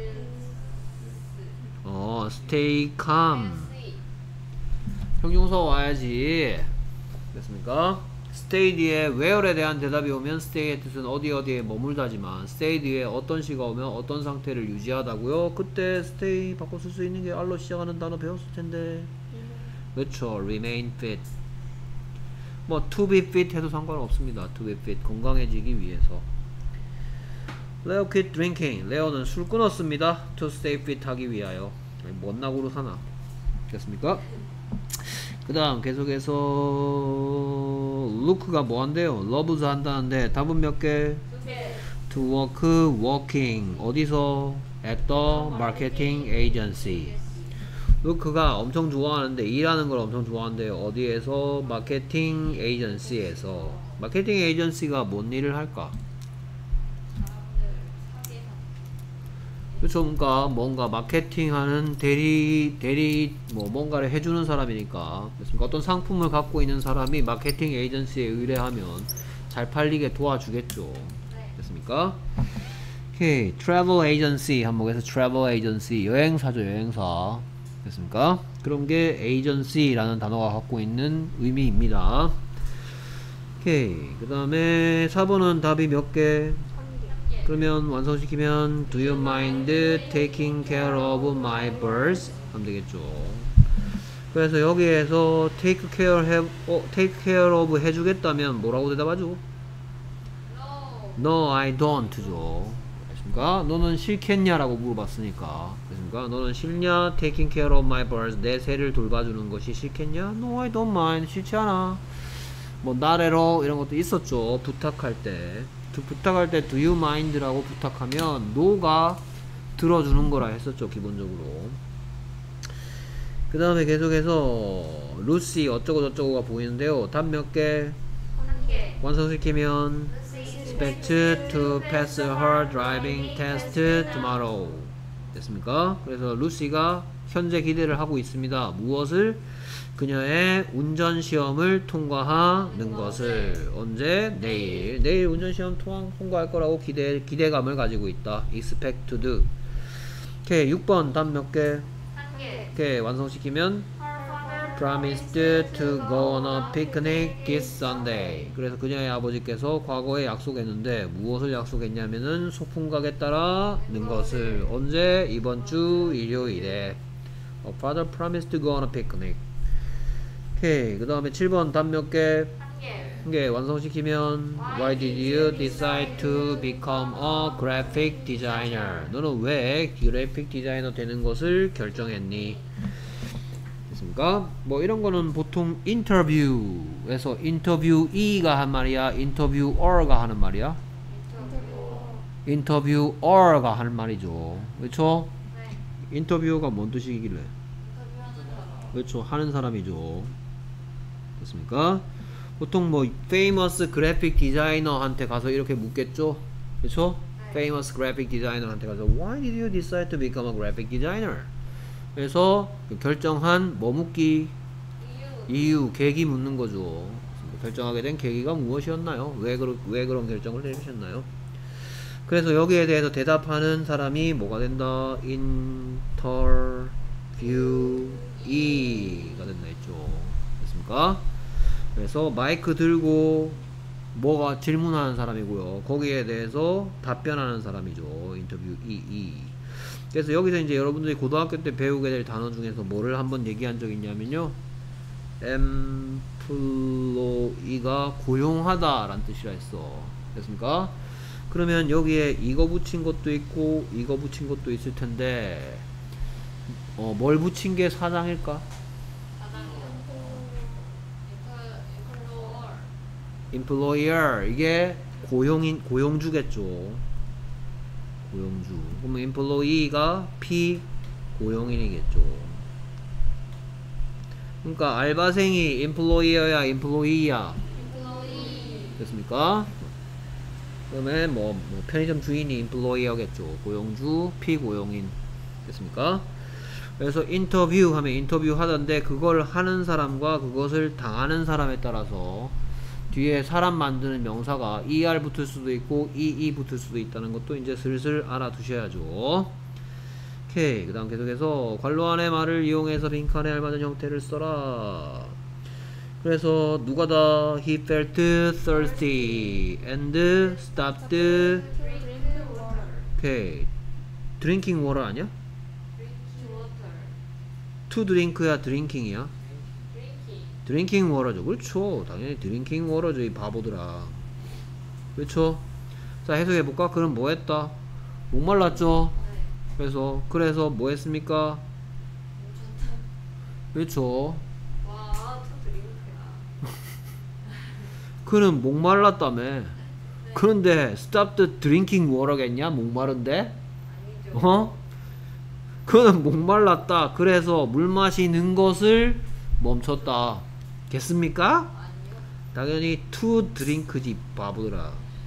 stay calm. 형용사 와야지. 됐습니까? stay 뒤에 where에 대한 대답이 오면 stay의 뜻은 어디 어디에 머물다지만 stay 뒤에 어떤 시가 오면 어떤 상태를 유지하다고요. 그때 stay 바꿔 쓸 수 있는 게 R로 시작하는 단어 배웠을 텐데. 그렇죠. remain fit. 뭐 to be fit 해도 상관없습니다. to be fit. 건강해지기 위해서. Leo quit drinking. 레오는 술 끊었습니다. to stay fit 하기 위하여. 뭔 낙으로 사나. 됐습니까? 그 다음 계속해서 Luke가 뭐 한대요? loves 한다는데 답은 몇 개? 2개. to work, working. 어디서? at the marketing agency. 루크가 엄청 좋아하는데 일하는 걸 엄청 좋아하는데요. 어디에서? 마케팅 에이전시에서. 마케팅 에이전시가 뭔 일을 할까? 사람들 사기하는. 그렇죠. 그러니까 뭔가 마케팅하는 대리 뭐 뭔가를 해주는 사람이니까. 그렇습니까? 어떤 상품을 갖고 있는 사람이 마케팅 에이전시에 의뢰하면 잘 팔리게 도와주겠죠. 네. 됐습니까? 오케이. travel agency 한목에서 travel agency 여행사죠. 여행사. 됐습니까? 그런 게 agency라는 단어가 갖고 있는 의미입니다. 오케이. 그 다음에 4번은 답이 몇 개? 3개. 그러면 완성시키면 do you mind taking care of my birds? 하면 되겠죠. 그래서 여기에서 take care of 해주겠다면 뭐라고 대답하죠? No. No, I don't 죠. 그러니까 너는 싫겠냐라고 물어봤으니까. 그러니까 너는 싫냐? Taking care of my birds. 내 새를 돌봐주는 것이 싫겠냐? No, I don't mind. 싫지 않아. 뭐 나래로 이런 것도 있었죠. 부탁할 때. 부탁할 때 do you mind라고 부탁하면 no가 들어주는 거라 했었죠. 기본적으로. 그 다음에 계속해서 루시 어쩌고 저쩌고가 보이는데요. 답 몇 개? 1개. 완성시키면 expect to pass her driving test tomorrow. 됐습니까? 그래서 루시가 현재 기대를 하고 있습니다. 무엇을? 그녀의 운전시험을 통과하는 것을. 언제? 내일. 내일 운전시험 통과할 거라고 기대감을 가지고 있다. expected. 오케이. 6번 답 몇 개? 1개. 오케이. 완성시키면 promised to go on a picnic this Sunday. 그래서 그녀의 아버지께서 과거에 약속했는데 무엇을 약속했냐면은 소풍 가겠다라는 것을. 언제? 이번 주 일요일에. Father promised to go on a picnic. 오케이. 그 다음에 7번 답 몇 개? 1개. 이게 완성시키면 Why did you decide to become a graphic designer? 너는 왜 그래픽 디자이너 되는 것을 결정했니? 됐습니까? 뭐 이런 거는 보통 인터뷰에서 인터뷰이가 한 말이야, 인터뷰어가 하는 말이야? 인터뷰어가 하는 말이죠. 그렇죠? 네. 인터뷰어가 뭔 뜻이길래? 인터뷰하는 사람. 그렇죠. 하는 사람이죠. 됐습니까? 보통 뭐 famous graphic designer한테 가서 이렇게 묻겠죠. 그렇죠? 네. famous graphic designer한테 가서 Why did you decide to become a graphic designer? 그래서 그 결정한 뭐 묻기? 이유, 계기 묻는 거죠. 결정하게 된 계기가 무엇이었나요? 왜 그런 결정을 내리셨나요? 그래서 여기에 대해서 대답하는 사람이 뭐가 된다? interview이가 된다 했죠. 됐습니까? 그래서 마이크 들고 뭐가 질문하는 사람이고요. 거기에 대해서 답변하는 사람이죠. 인터뷰이. 그래서 여기서 이제 여러분들이 고등학교 때 배우게 될 단어 중에서 뭐를 한번 얘기한 적이 있냐면요. employee가 고용하다 라는 뜻이라 했어. 됐습니까? 그러면 여기에 이거 붙인 것도 있고 이거 붙인 것도 있을 텐데 뭘 붙인 게 사장일까? employer 이게 고용주겠죠. 고용주. 그러면 employee가 피고용인이겠죠. 그러니까 알바생이 employer야, employee야. 됐습니까? 그러면 뭐 편의점 주인이 employer겠죠. 고용주, 피고용인. 됐습니까? 그래서 인터뷰 하면 인터뷰 하던데 그걸 하는 사람과 그것을 당하는 사람에 따라서 뒤에 사람 만드는 명사가 er 붙을 수도 있고 ee 붙을 수도 있다는 것도 이제 슬슬 알아두셔야죠. 오케이. 그 다음 계속해서 관로 안의 말을 이용해서 빈칸에 알맞은 형태를 써라. 그래서 누가 다 he felt thirsty and stopped. Drink water. 오케이. drinking water 아니야? Drink water. to drink야 drinking이야? Drinking. drinking water죠. 그렇죠. 당연히 drinking water죠. 이 바보들아. 그렇죠. 자, 해석해볼까? 그럼 뭐 했다? 목말랐죠? 네. 그래서 뭐 했습니까? 그렇죠. 와, 또 드링크야. 그는 목말랐다며. 그런데 stopped drinking water겠냐? 목마른데? 아니죠. 어? 그는 목말랐다. 그래서 물 마시는 것을 멈췄다. 겠습니까? 아니요. 당연히 to drink지 바보들아.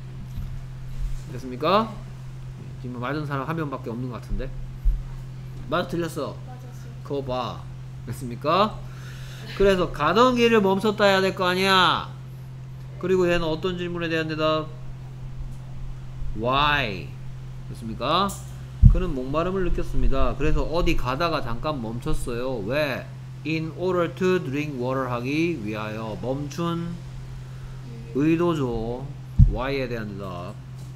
됐습니까? 지금 맞은 사람 한 명밖에 없는 것 같은데. 맞아, 틀렸어. 그거 봐. 됐습니까? 그래서 가던 길을 멈췄다 해야 될 거 아니야. 그리고 얘는 어떤 질문에 대한 대답? Why? 됐습니까? 그는 목마름을 느꼈습니다. 그래서 어디 가다가 잠깐 멈췄어요. 왜? In order to drink water 하기 위하여. 멈춘 의도죠. Why에 대한 대답.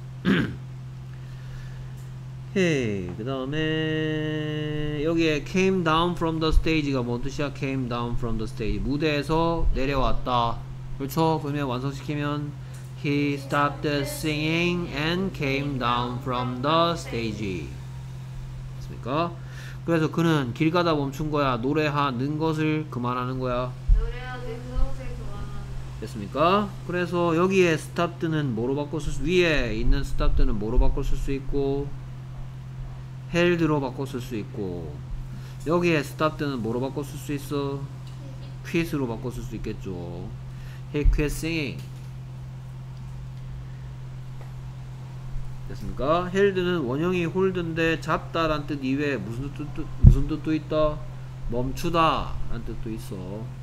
헤이, 그 다음에 여기에 came down from the stage가 뭔 뜻이야? came down from the stage, 무대에서 내려왔다. 그렇죠? 그러면 완성시키면 he stopped singing and came down from the stage. 됐습니까? 그래서 그는 길 가다 멈춘 거야. 노래하는 것을 그만하는 거야. 노래하는 것을 그만하는. 됐습니까? 그래서 여기에 stopped는 뭐로 바꿔 쓸 수, 위에 있는 stopped는 뭐로 바꿔 쓸 수 있고, held로 바꿔 쓸 수 있고, 여기에 stopped는 뭐로 바꿔 쓸 수 있어? quit로 바꿔 쓸 수 있겠죠. He quit singing. 됐습니까? held는 원형이 hold인데 잡다란 뜻 이외에 무슨 뜻도 있다? 멈추다 라는 뜻도 있어.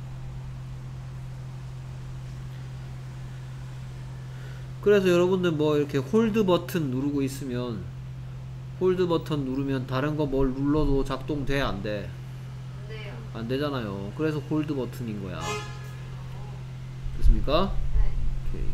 그래서 여러분들 뭐 이렇게 홀드 버튼 누르고 있으면, 홀드 버튼 누르면 다른 거 뭘 눌러도 작동돼? 안 돼? 안 돼요. 안 되잖아요. 그래서 홀드 버튼인 거야. 됐습니까? 네. 오케이.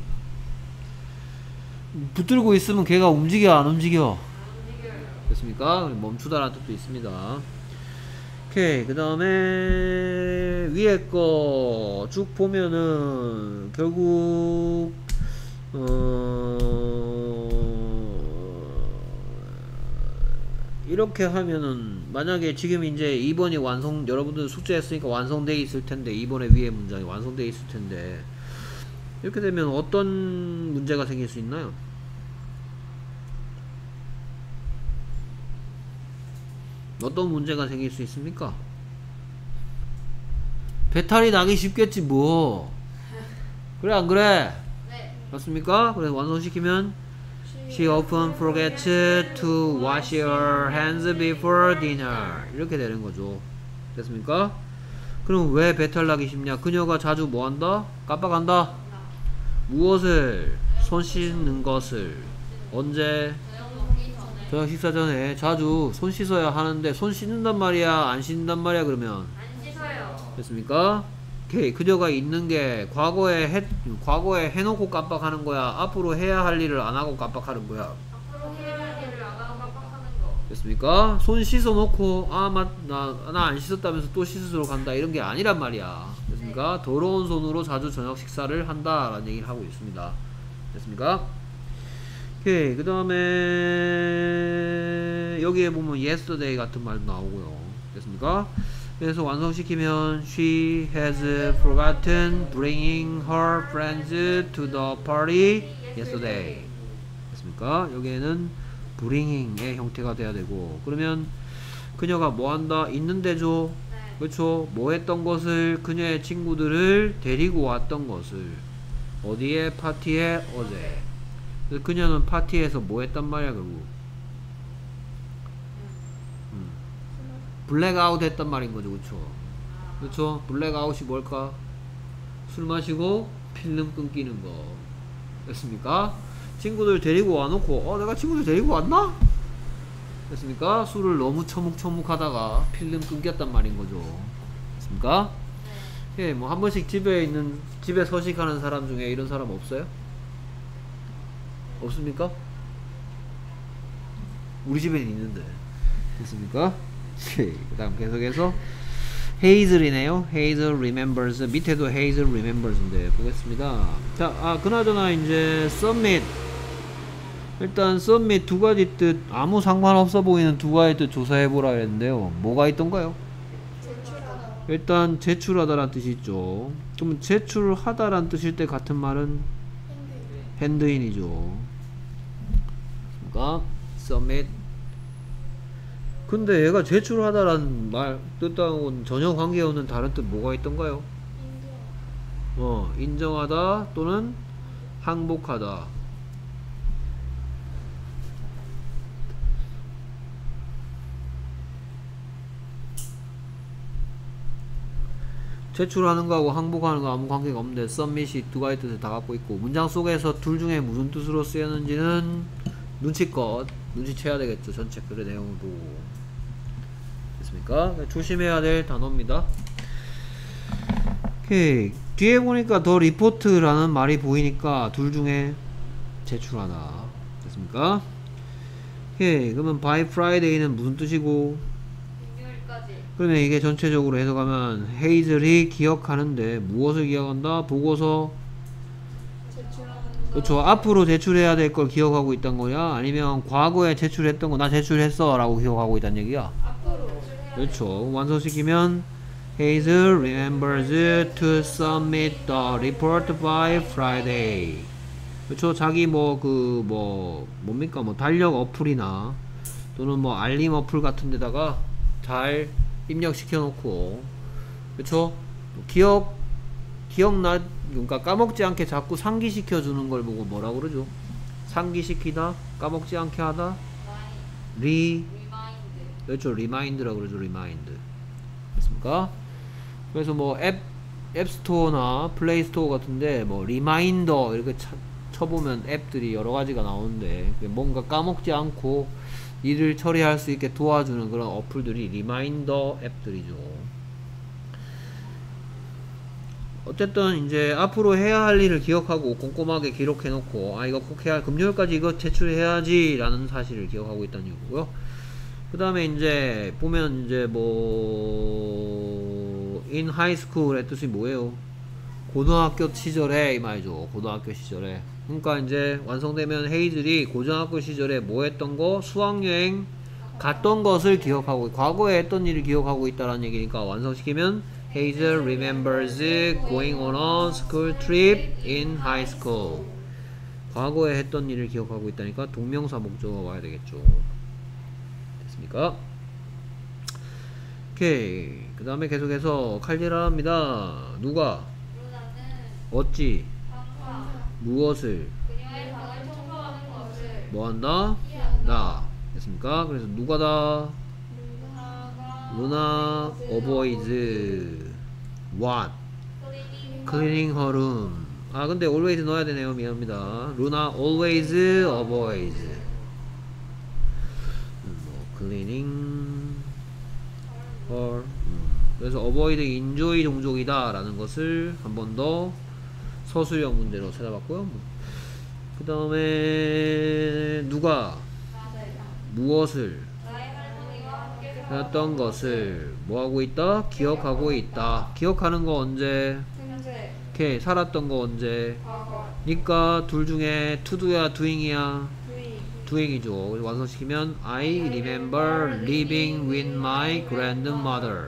붙들고 있으면 걔가 움직여 안 움직여? 안 움직여요. 됐습니까? 멈추다라는 뜻도 있습니다. 오케이. 그 다음에 위에 거 쭉 보면은 결국 이렇게 하면은 만약에 지금 이제 2번이 완성, 여러분들 숙제했으니까 완성되어 있을 텐데, 2번의 위에 문장이 완성되어 있을 텐데, 이렇게 되면 어떤 문제가 생길 수 있나요? 어떤 문제가 생길 수 있습니까? 배탈이 나기 쉽겠지 뭐. 그래 안 그래? 네. 맞습니까? 그래서 완성시키면 She often forgets to wash her hands before dinner. 이렇게 되는 거죠. 됐습니까? 그럼 왜 배탈 나기 쉽냐? 그녀가 자주 뭐 한다? 깜빡한다? 무엇을? 손 씻는 것을. 언제? 저녁 식사 전에 자주 손 씻어야 하는데, 손 씻는단 말이야? 안 씻는단 말이야? 그러면? 안 씻어요. 됐습니까? 오케이. 그녀가 있는 게 과거에 해놓고 깜빡하는 거야? 앞으로 해야 할 일을 안 하고 깜빡하는 거야? 앞으로 해야 할 일을 안 하고 깜빡하는 거. 됐습니까? 손 씻어 놓고 나 안 씻었다면서 또 씻으러 간다 이런 게 아니란 말이야. 됐습니까? 더러운 손으로 자주 저녁 식사를 한다 라는 얘기를 하고 있습니다. 됐습니까? 오케이. 그 다음에 여기에 보면 yesterday 같은 말도 나오고요. 됐습니까? 그래서 완성시키면 She has forgotten bringing her friends to the party yesterday. 됐습니까? 여기에는 bringing의 형태가 돼야 되고, 그러면 그녀가 뭐 한다? 있는데죠. 네. 그렇죠? 뭐 했던 것을? 그녀의 친구들을 데리고 왔던 것을. 어디에? 파티에? 어제. 그래서 그녀는 파티에서 뭐 했단 말이야 결국? 블랙아웃 했단 말인 거죠. 그렇죠? 그렇죠? 블랙아웃이 뭘까? 술 마시고 필름 끊기는 거. 됐습니까? 친구들 데리고 와놓고 내가 친구들 데리고 왔나? 됐습니까? 술을 너무 처묵처묵 하다가 필름 끊겼단 말인 거죠. 됐습니까? 예, 뭐 한 번씩 집에 서식하는 사람 중에 이런 사람 없어요? 없습니까? 우리 집엔 있는데. 됐습니까? 그 다음 계속해서 헤이즐이네요. 헤이즐 remembers. 밑에도 헤이즐 remembers인데 보겠습니다. 자, 그나저나 이제 submit. 일단 submit 두 가지 뜻, 아무 상관없어 보이는 두 가지 뜻 조사해보라 했는데요. 뭐가 있던가요? 제출하다. 일단 제출하다란 뜻이 있죠. 그럼 제출하다란 뜻일 때 같은 말은 핸드인이죠. 그러니까 submit. 근데 얘가 제출하다란 말 뜻하고는 전혀 관계없는 다른 뜻 뭐가 있던가요? 인정하다 또는 항복하다. 제출하는 거하고 항복하는 거 아무 관계가 없는데 submit이 두 가지 뜻을 다 갖고 있고, 문장 속에서 둘 중에 무슨 뜻으로 쓰였는지는 눈치껏 눈치채야 되겠죠. 전체 글의 내용을 보고. 됐습니까? 조심해야 될 단어입니다. 오케이. 뒤에 보니까 더 리포트라는 말이 보이니까 둘 중에 제출하나. 됐습니까? 오케이. 그러면 by Friday는 무슨 뜻이고, 금요일까지. 그러면 이게 전체적으로 해석하면 헤이즐이 기억하는데 무엇을 기억한다? 보고서. 제출하는 거. 그렇죠. 앞으로 제출해야 될 걸 기억하고 있단 거야? 아니면 과거에 제출했던 거 나 제출했어 라고 기억하고 있단 얘기야? 앞으로. 그렇죠. 완성시키면 Hazel remembers to submit the report by Friday. 그렇죠. 자기 뭡니까 달력 어플이나 또는 알림 어플 같은 데다가 잘 입력시켜 놓고, 그렇죠. 그러니까 까먹지 않게 자꾸 상기시켜 주는 걸 보고 뭐라고 그러죠? 상기시키다, 까먹지 않게 하다, 리마인드. 그렇죠. 리마인드라고 그러죠. 리마인드. 됐습니까? 그래서 앱스토어나 플레이스토어 같은데 리마인더 이렇게 쳐보면 앱들이 여러 가지가 나오는데, 뭔가 까먹지 않고 일을 처리할 수 있게 도와주는 그런 어플들이 리마인더 앱들이죠. 어쨌든 이제 앞으로 해야 할 일을 기억하고 꼼꼼하게 기록해 놓고, 이거 꼭 해야, 금요일까지 이거 제출해야지 라는 사실을 기억하고 있다는 얘기고요. 그 다음에 이제 보면 이제 in high school의 뜻이 뭐예요? 고등학교 시절에 이 말이죠. 고등학교 시절에. 그러니까 이제 완성되면 헤이즐이 고등학교 시절에 뭐 했던 거? 수학여행 갔던 것을 기억하고, 과거에 했던 일을 기억하고 있다는 얘기니까 완성시키면 Hazel remembers going on a school trip in high school. 과거에 했던 일을 기억하고 있다니까 동명사 목적어가 와야 되겠죠. 됐습니까? 오케이. 그 다음에 계속해서 칼질합니다. 누가? 루나는 어찌? 방과 무엇을? 그녀의 방을 청소하는 것을 뭐한다? 나. 됐습니까? 그래서 누가다? 루나가 루나 avoids what? 클리닝 cleaning her room. 근데 always 넣어야 되네요. 미안합니다. 루나 always avoids cleaning her. 그래서 avoid enjoy 동족이다 라는 것을 한 번 더 서술형 문제로 찾아봤고요. 그 다음에 누가 무엇을 나의 할머니와 함께 했던 것을 뭐하고 있다? 기억하고 있다. 기억하는 거 언제? 현재. 오케이. 살았던 거 언제? 과거. 니까 둘 중에 to do야 doing이야? doing. doing이죠. 그래서 완성시키면 I remember living with my grandmother.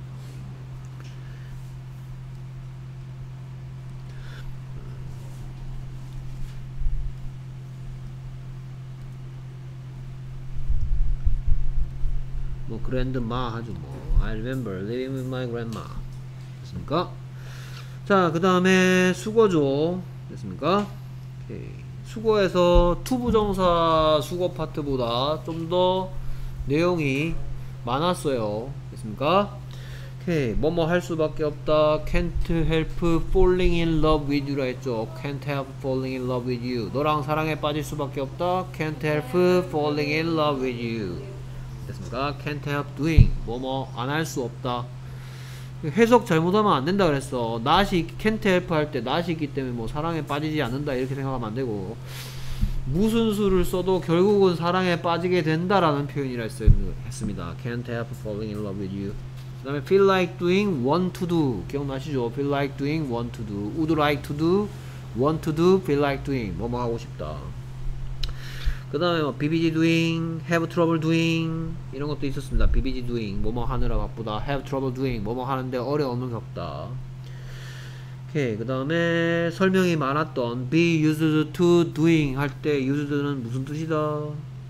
grandma 하죠. I remember living with my grandma. 됐습니까? 자, 그 다음에 수거죠. 됐습니까? 오케이. 수거에서 투부정사 수거 파트보다 좀 더 내용이 많았어요. 됐습니까? 오케이. 뭐뭐 할 수밖에 없다. Can't help falling in love with you라 했죠. Can't help falling in love with you. 너랑 사랑에 빠질 수밖에 없다. Can't help falling in love with you. 됐습니까? Can't help doing. 뭐뭐 안 할 수 없다. 해석 잘못하면 안 된다 그랬어. not이 can't help 할 때 not이 있기 때문에 뭐 사랑에 빠지지 않는다 이렇게 생각하면 안 되고, 무슨 수를 써도 결국은 사랑에 빠지게 된다라는 표현이라 했습니다. Can't help falling in love with you. 그 다음에 feel like doing, want to do. 기억나시죠? feel like doing, want to do. would like to do, want to do, feel like doing. 뭐뭐 하고 싶다. 그 다음에 뭐 BBG doing, have trouble doing 이런 것도 있었습니다. BBG doing, 뭐뭐 하느라 바쁘다. have trouble doing, 뭐뭐 하는데 어려움을 겪다. 오케이. 그 다음에 설명이 많았던 be used to doing 할 때 used는 무슨 뜻이다?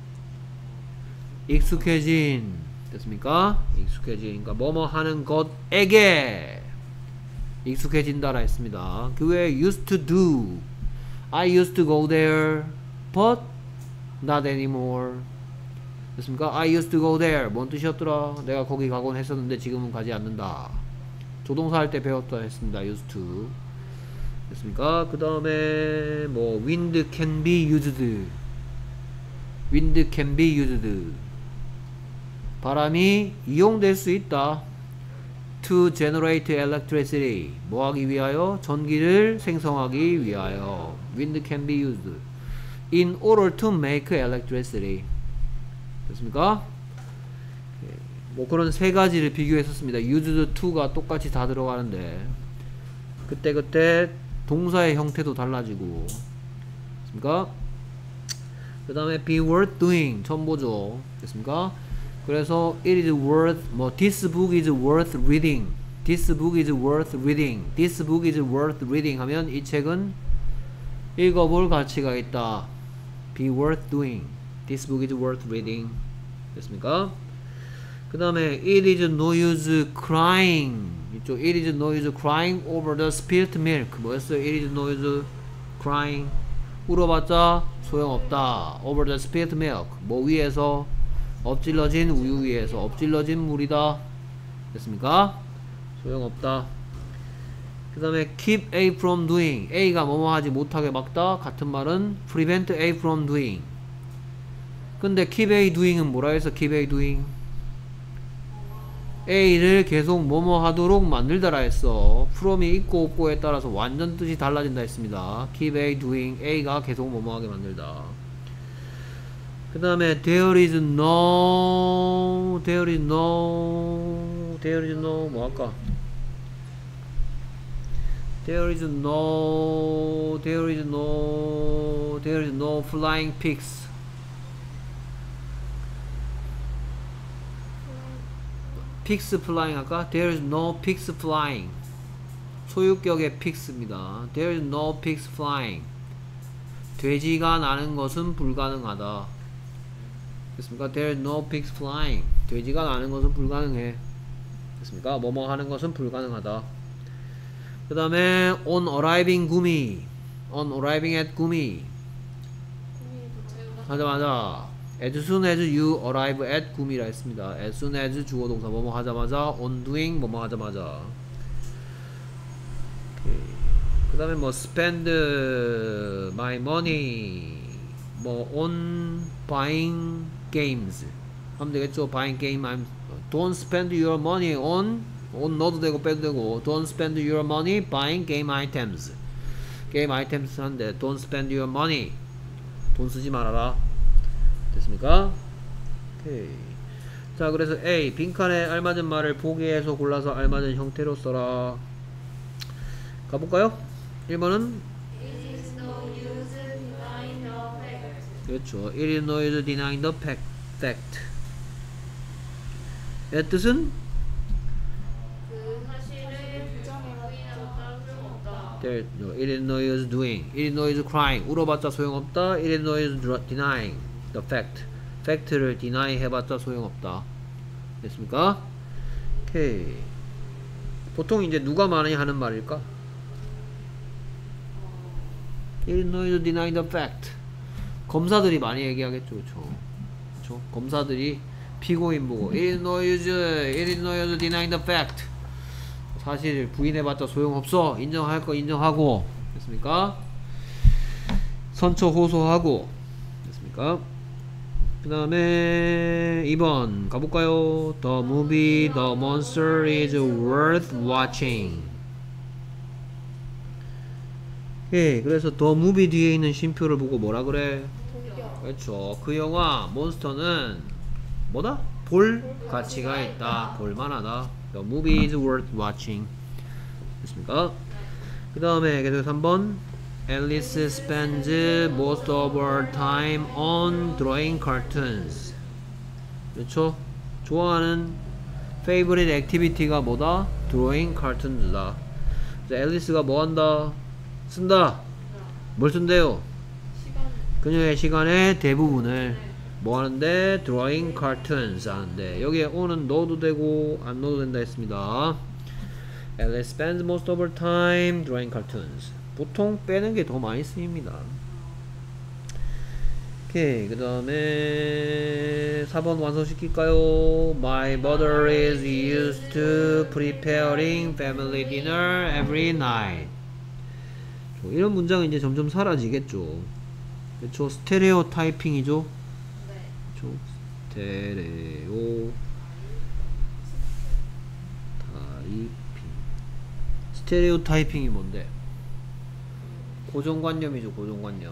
익숙해진. 됐습니까? 익숙해진. 그러니까 뭐뭐 하는 것에게 익숙해진다라 했습니다. 그 외에 used to do, I used to go there but not anymore. 됐습니까? I used to go there. 뭔 뜻이었더라? 내가 거기 가곤 했었는데 지금은 가지 않는다. 조동사 할 때 배웠다 했습니다. used to. 됐습니까? 그 다음에 뭐 wind can be used. wind can be used. 바람이 이용될 수 있다. to generate electricity. 뭐 하기 위하여? 전기를 생성하기 위하여. wind can be used in order to make electricity. 됐습니까? 뭐 그런 세 가지를 비교했었습니다. used to가 똑같이 다 들어가는데 그때 동사의 형태도 달라지고. 됐습니까? 그 다음에 be worth doing 처음 보죠. 됐습니까? 그래서 it is worth, 뭐 this book is worth reading, this book is worth reading, this book is worth reading 하면 이 책은 읽어볼 가치가 있다. be worth doing, this book is worth reading. 됐습니까? 그 다음에 it is no use crying. 이쪽 it is no use crying over the spilt milk. 뭐였어요? it is no use crying. 울어봤자 소용없다. over the spilt milk. 뭐 위에서? 엎질러진 우유 위에서. 엎질러진 물이다. 됐습니까? 소용없다. 그 다음에 keep A from doing. A가 뭐뭐 하지 못하게 막다. 같은 말은 prevent A from doing. 근데 keep A doing은 뭐라 해서 keep A doing? A를 계속 뭐뭐 하도록 만들다라 했어. from이 있고 없고에 따라서 완전 뜻이 달라진다 했습니다. keep A doing. A가 계속 뭐뭐 하게 만들다. 그 다음에 there is no 뭐 할까? there is no flying pigs. pigs flying 할까? there is no pigs flying. 소유격의 pigs입니다. there is no pigs flying. 돼지가 나는 것은 불가능하다. 됐습니까? there is no pigs flying. 돼지가 나는 것은 불가능해. 됐습니까? 뭐뭐 하는 것은 불가능하다. 그 다음에 on arriving 구미, on arriving at 구미. 하자마자 as soon as you arrive at 구미라 했습니다. as soon as 주어 동사 뭐뭐 하자마자, on doing 뭐뭐 하자마자. 그 다음에 뭐 spend my money 뭐 on buying games 하면 되겠죠. buying game. don't spend your money on 넣어도 되고 빼도 되고 don't spend your money buying game items. game items 한데 don't spend your money. 돈 쓰지 말아라. 됐습니까? 오케이. 자, 그래서 A 빈칸에 알맞은 말을 보기에서 골라서 알맞은 형태로 써라. 가볼까요? 1번은 It is no use denying the fact. 그렇죠. It is no use denying the fact. 의 뜻은 그 사실을 부인해봤자 소용없다. It is no use doing. It is no use crying. 울어봤자 소용없다. It is no use denying the fact. 팩트를 deny 해봤자 소용없다. 됐습니까? 오케이. 보통 이제 누가 많이 하는 말일까? It is no use denying the fact. 검사들이 많이 얘기하겠죠, 그렇죠? 검사들이 피고인 보고 It is no use denying the fact. 사실 부인해봤자 소용없어. 인정할 거 인정하고. 됐습니까? 선처 호소하고. 됐습니까? 그 다음에 2번 가볼까요? The movie The Monster is worth watching. 예, 그래서 The movie 뒤에 있는 쉼표를 보고 뭐라 그래? 동경. 그렇죠. 그 영화 몬스터는 뭐다? 볼 가치가 있다. 볼만하다. The movie is worth watching. 됐습니까? 그 다음에 계속 3번 Alice spends most of her time on drawing cartoons. 그렇죠? 좋아하는 favorite activity가 뭐다? drawing cartoons다. 그래서 앨리스가 뭐 한다? 쓴다. 뭘 쓴대요? 시간. 그녀의 시간의 대부분을 뭐 하는데? drawing cartoons 하는데 여기에 on은 넣어도 되고 안 넣어도 된다 했습니다. Alice spends most of her time drawing cartoons. 보통 빼는 게 더 많이 쓰입니다. 오케이, 그 다음에 4번 완성시킬까요? My mother is used to preparing family dinner every night. 이런 문장은 이제 점점 사라지겠죠. 그렇죠? 스테레오 타이핑이죠. 그렇죠? 스테레오 타이핑. 스테레오 타이핑이 뭔데? 고정관념이죠. 고정관념.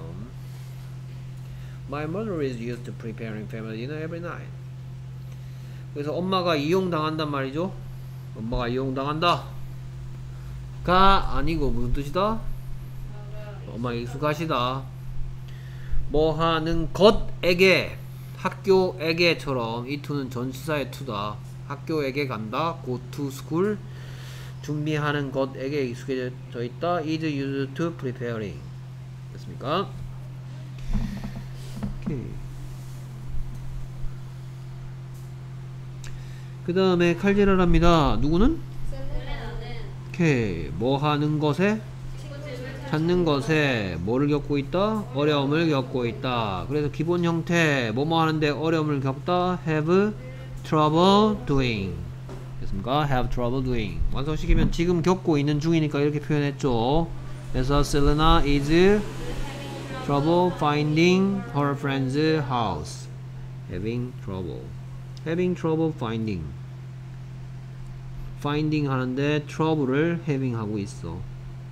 My mother is used to preparing family dinner every night. 그래서 엄마가 이용당한단 말이죠. 엄마가 이용당한다 가 아니고 무슨 뜻이다? 엄마 익숙하시다. 뭐 하는 것에게, 학교에게처럼 이 to는 전치사의 to다. 학교에게 간다. go to school. 준비하는 것에게 익숙해져 있다. is used to preparing. 됐습니까? 오케이. 그 다음에 칼질하랍니다. 누구는? 오케이. 뭐 하는 것에? 찾는 것에 뭐를 겪고 있다? 어려움을 겪고 있다. 그래서 기본 형태 뭐뭐 하는데 어려움을 겪다. have trouble doing. 됐습니까? have trouble doing. 완성시키면 지금 겪고 있는 중이니까 이렇게 표현했죠. 그래서 Selena is trouble finding her friend's house. having trouble finding. finding 하는데 trouble을 having 하고 있어.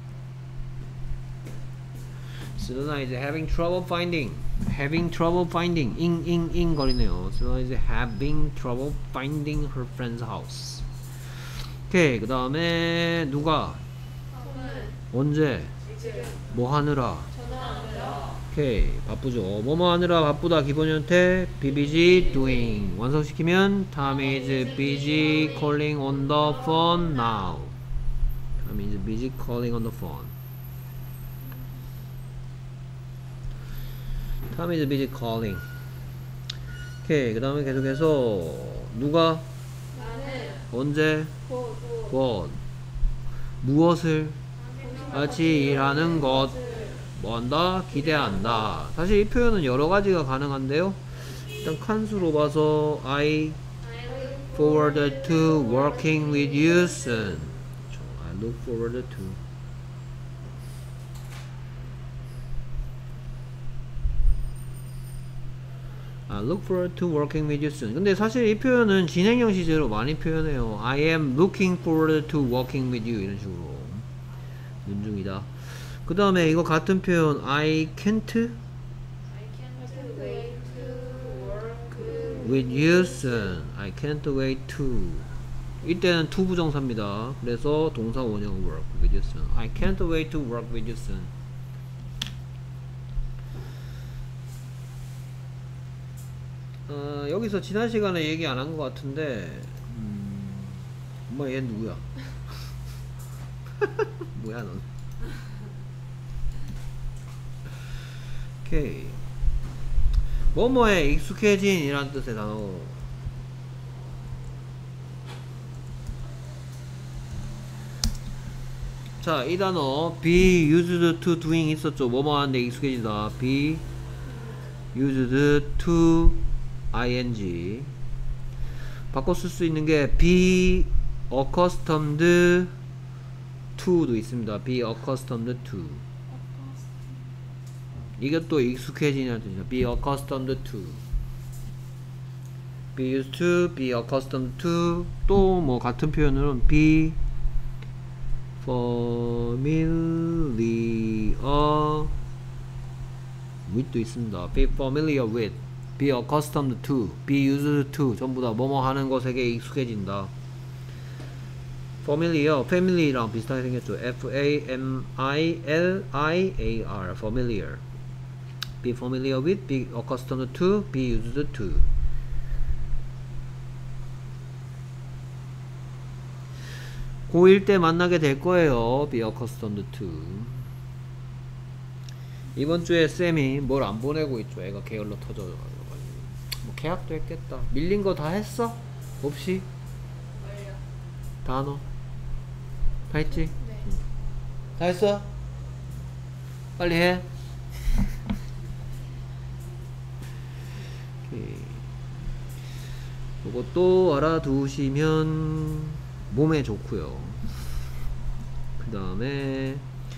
Selena is having trouble finding ing 거리네요. Selena is having trouble finding her friend's house. 오케이, 그 다음에 누가? 언제? 뭐 하느라? 오케이, 바쁘죠. 뭐뭐 하느라 바쁘다. 기본 형태 be busy doing. 완성시키면 Tom is busy calling on the phone now. Tom is busy calling on the phone. Tom is busy calling. 오케이, 그 다음에 계속해서 누가? 언제? 곧. 무엇을? 같이 일하는 것. 뭐한다? 기대한다. 사실 이 표현은 여러가지가 가능한데요. 일단 칸수로 봐서 I forward to working with you soon. I look forward to. I look forward to working with you soon. 근데 사실 이 표현은 진행형 시제로 많이 표현해요. I am looking forward to working with you. 이런 식으로. 문중이다. 그 다음에 이거 같은 표현 I can't with you soon. I can't wait to. 이때는 to 부정사입니다. 그래서 동사 원형 work with you soon. I can't wait to work with you soon. 여기서 지난 시간에 얘기 안 한 것 같은데 엄마 얘 누구야? 뭐야 넌? 오케이. 뭐뭐에 익숙해진 이란 뜻의 단어. 자, 이 단어 be used to doing 있었죠. 뭐뭐 하는데 익숙해지다. be used to ing. 바꿔 쓸 수 있는 게 be accustomed to도 있습니다. be accustomed to. 이게 또 익숙해지는 뜻이죠. be accustomed to. be used to, be accustomed to. 또 뭐 같은 표현으로는 be familiar with도 있습니다. be familiar with, be accustomed to, be used to. 전부 다 뭐뭐 하는 것에게 익숙해진다. familiar, family랑 비슷하게 생겼죠. F-A-M-I-L-I-A-R, familiar. be familiar with, be accustomed to, be used to. 고1 때 만나게 될 거예요. be accustomed to. 이번 주에 쌤이 뭘 안 보내고 있죠. 애가 게을러 터져가지고. 뭐 계약도 했겠다. 밀린 거 다 했어? 없이? 단어 다 했지? 네. 다 했어? 빨리 해. 이것도 알아두시면 몸에 좋고요. 그 다음에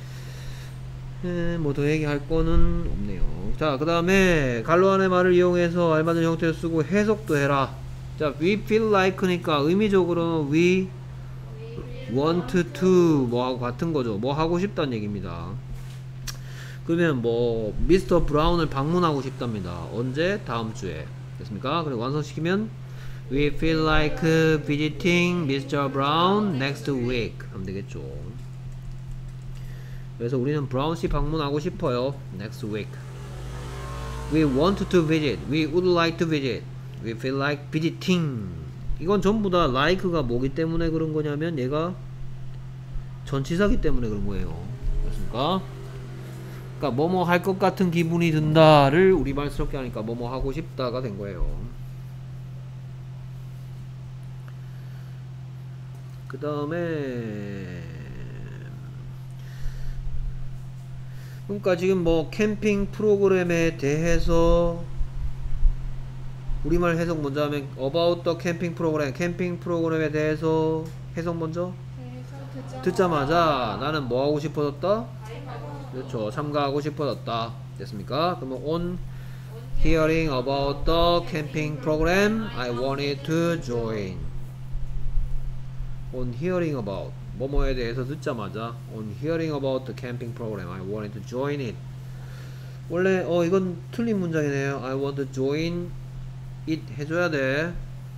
뭐 더 얘기할 거는 없네요. 자, 그 다음에 갈로 안의 말을 이용해서 알맞은 형태를 쓰고 해석도 해라. 자, we feel like니까 의미적으로는 we want to 뭐하고 같은 거죠. 뭐 하고 싶다는 얘기입니다. 그러면 뭐 미스터 브라운을 방문하고 싶답니다. 언제? 다음 주에. 됐습니까? 그리고 완성시키면 we feel like visiting Mr. Brown next week 하면 되겠죠. 그래서 우리는 브라운 씨 방문하고 싶어요. next week. we want to visit, we would like to visit, we feel like visiting. 이건 전부 다 like가 뭐기 때문에 그런 거냐면 얘가 전치사기 때문에 그런 거예요. 그렇습니까? 그러니까 뭐뭐 할 것 같은 기분이 든다를 우리말스럽게 하니까 뭐뭐 하고 싶다가 된 거예요. 그 다음에 그러니까 지금 뭐 캠핑 프로그램에 대해서 우리말 해석 먼저 하면 about the 캠핑 프로그램, 캠핑 프로그램에 대해서 해석 먼저 듣자마자 나는 뭐 하고 싶어졌다? 그렇죠, 참가하고 싶어졌다. 됐습니까? 그러면 on hearing about the camping program I wanted to join. on hearing about 뭐뭐에 대해서 듣자마자 on hearing about the camping program I wanted to join it. 원래 이건 틀린 문장이네요. I want to join it 해줘야 돼.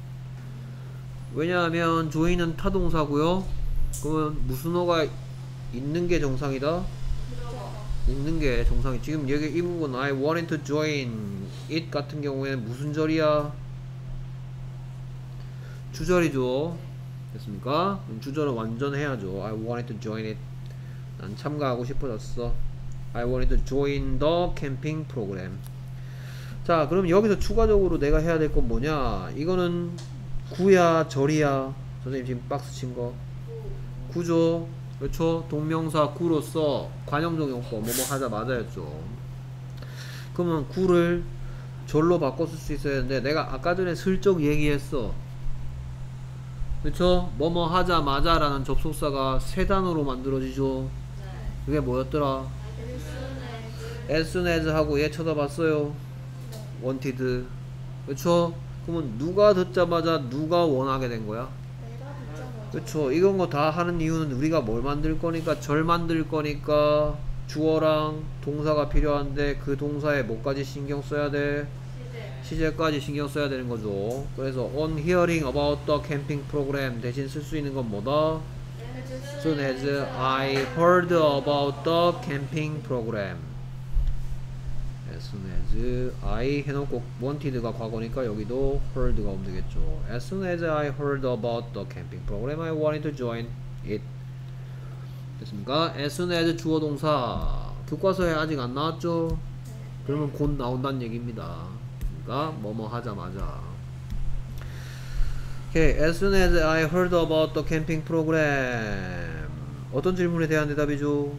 왜냐하면 join은 타동사고요. 그러면 무슨 어가 있는 게 정상이다? 있는 게 정상이. 지금 여기 이 부분 I wanted to join it 같은 경우에는 무슨 절이야? 주절이죠. 됐습니까? 그럼 주절은 완전 해야죠. I wanted to join it. 난 참가하고 싶어졌어. I wanted to join the camping program. 자, 그럼 여기서 추가적으로 내가 해야 될 건 뭐냐? 이거는 구야, 절이야? 선생님 지금 박스 친 거. 구죠. 그렇죠? 동명사 구로서 관형적 용법 뭐뭐 하자 맞아였죠. 그러면 구를 절로 바꿔 쓸 수 있어야 되는데 내가 아까 전에 슬쩍 얘기했어. 그쵸? 뭐뭐 하자마자 라는 접속사가 세 단어로 만들어지죠. 그게 뭐였더라? as soon as 하고 얘 쳐다봤어요. wanted. 그쵸? 그러면 누가 듣자마자 누가 원하게 된 거야? 그쵸? 이런 거 다 하는 이유는 우리가 뭘 만들 거니까, 절 만들 거니까 주어랑 동사가 필요한데 그 동사에 뭐까지 신경 써야 돼? 시제까지 신경 써야 되는 거죠. 그래서 on hearing about the camping program 대신 쓸 수 있는 건 뭐다? as soon as I heard about the camping program. as soon as I 해놓고 wanted가 과거니까 여기도 heard가 오면 되겠죠. as soon as I heard about the camping program I wanted to join it. 됐습니까? as soon as 주어 동사 교과서에 아직 안 나왔죠? 그러면 곧 나온다는 얘기입니다. 그러니까 뭐뭐 하자마자. Okay, as soon as I heard about the camping program. 어떤 질문에 대한 대답이죠?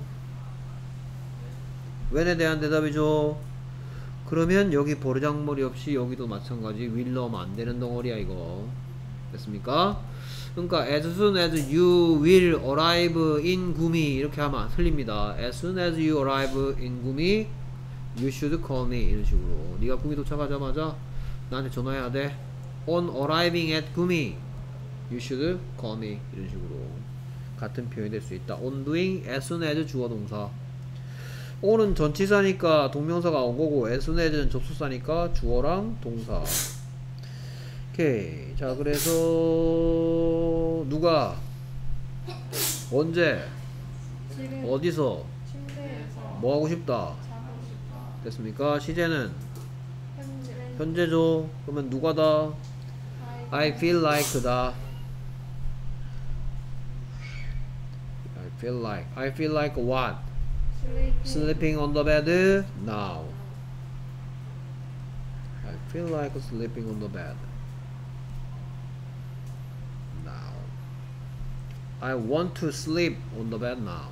when에 대한 대답이죠? 그러면 여기 버르장머리 없이 여기도 마찬가지 will 넣으면 안 되는 덩어리야 이거. 됐습니까? 그러니까 as soon as you will arrive in 구미 이렇게 하면 틀립니다. as soon as you arrive in 구미 you should call me 이런 식으로. 네가 구미 도착하자마자 나한테 전화해야 돼. On arriving at Gumi, you should call me. 이런 식으로 같은 표현이 될 수 있다. On doing as soon as 주어 동사. on은 전치사니까 동명사가 온 거고 as soon as는 접속사니까 주어랑 동사. 오케이. 자, 그래서 누가 언제 지금 어디서 침대에서 뭐 하고 싶다. 자고 싶다. 됐습니까? 시제는 현재 현재죠. 그러면 누가다? I feel like 다. I feel like what? Sleeping on the bed now. I feel like sleeping on the bed now. I want to sleep on the bed now.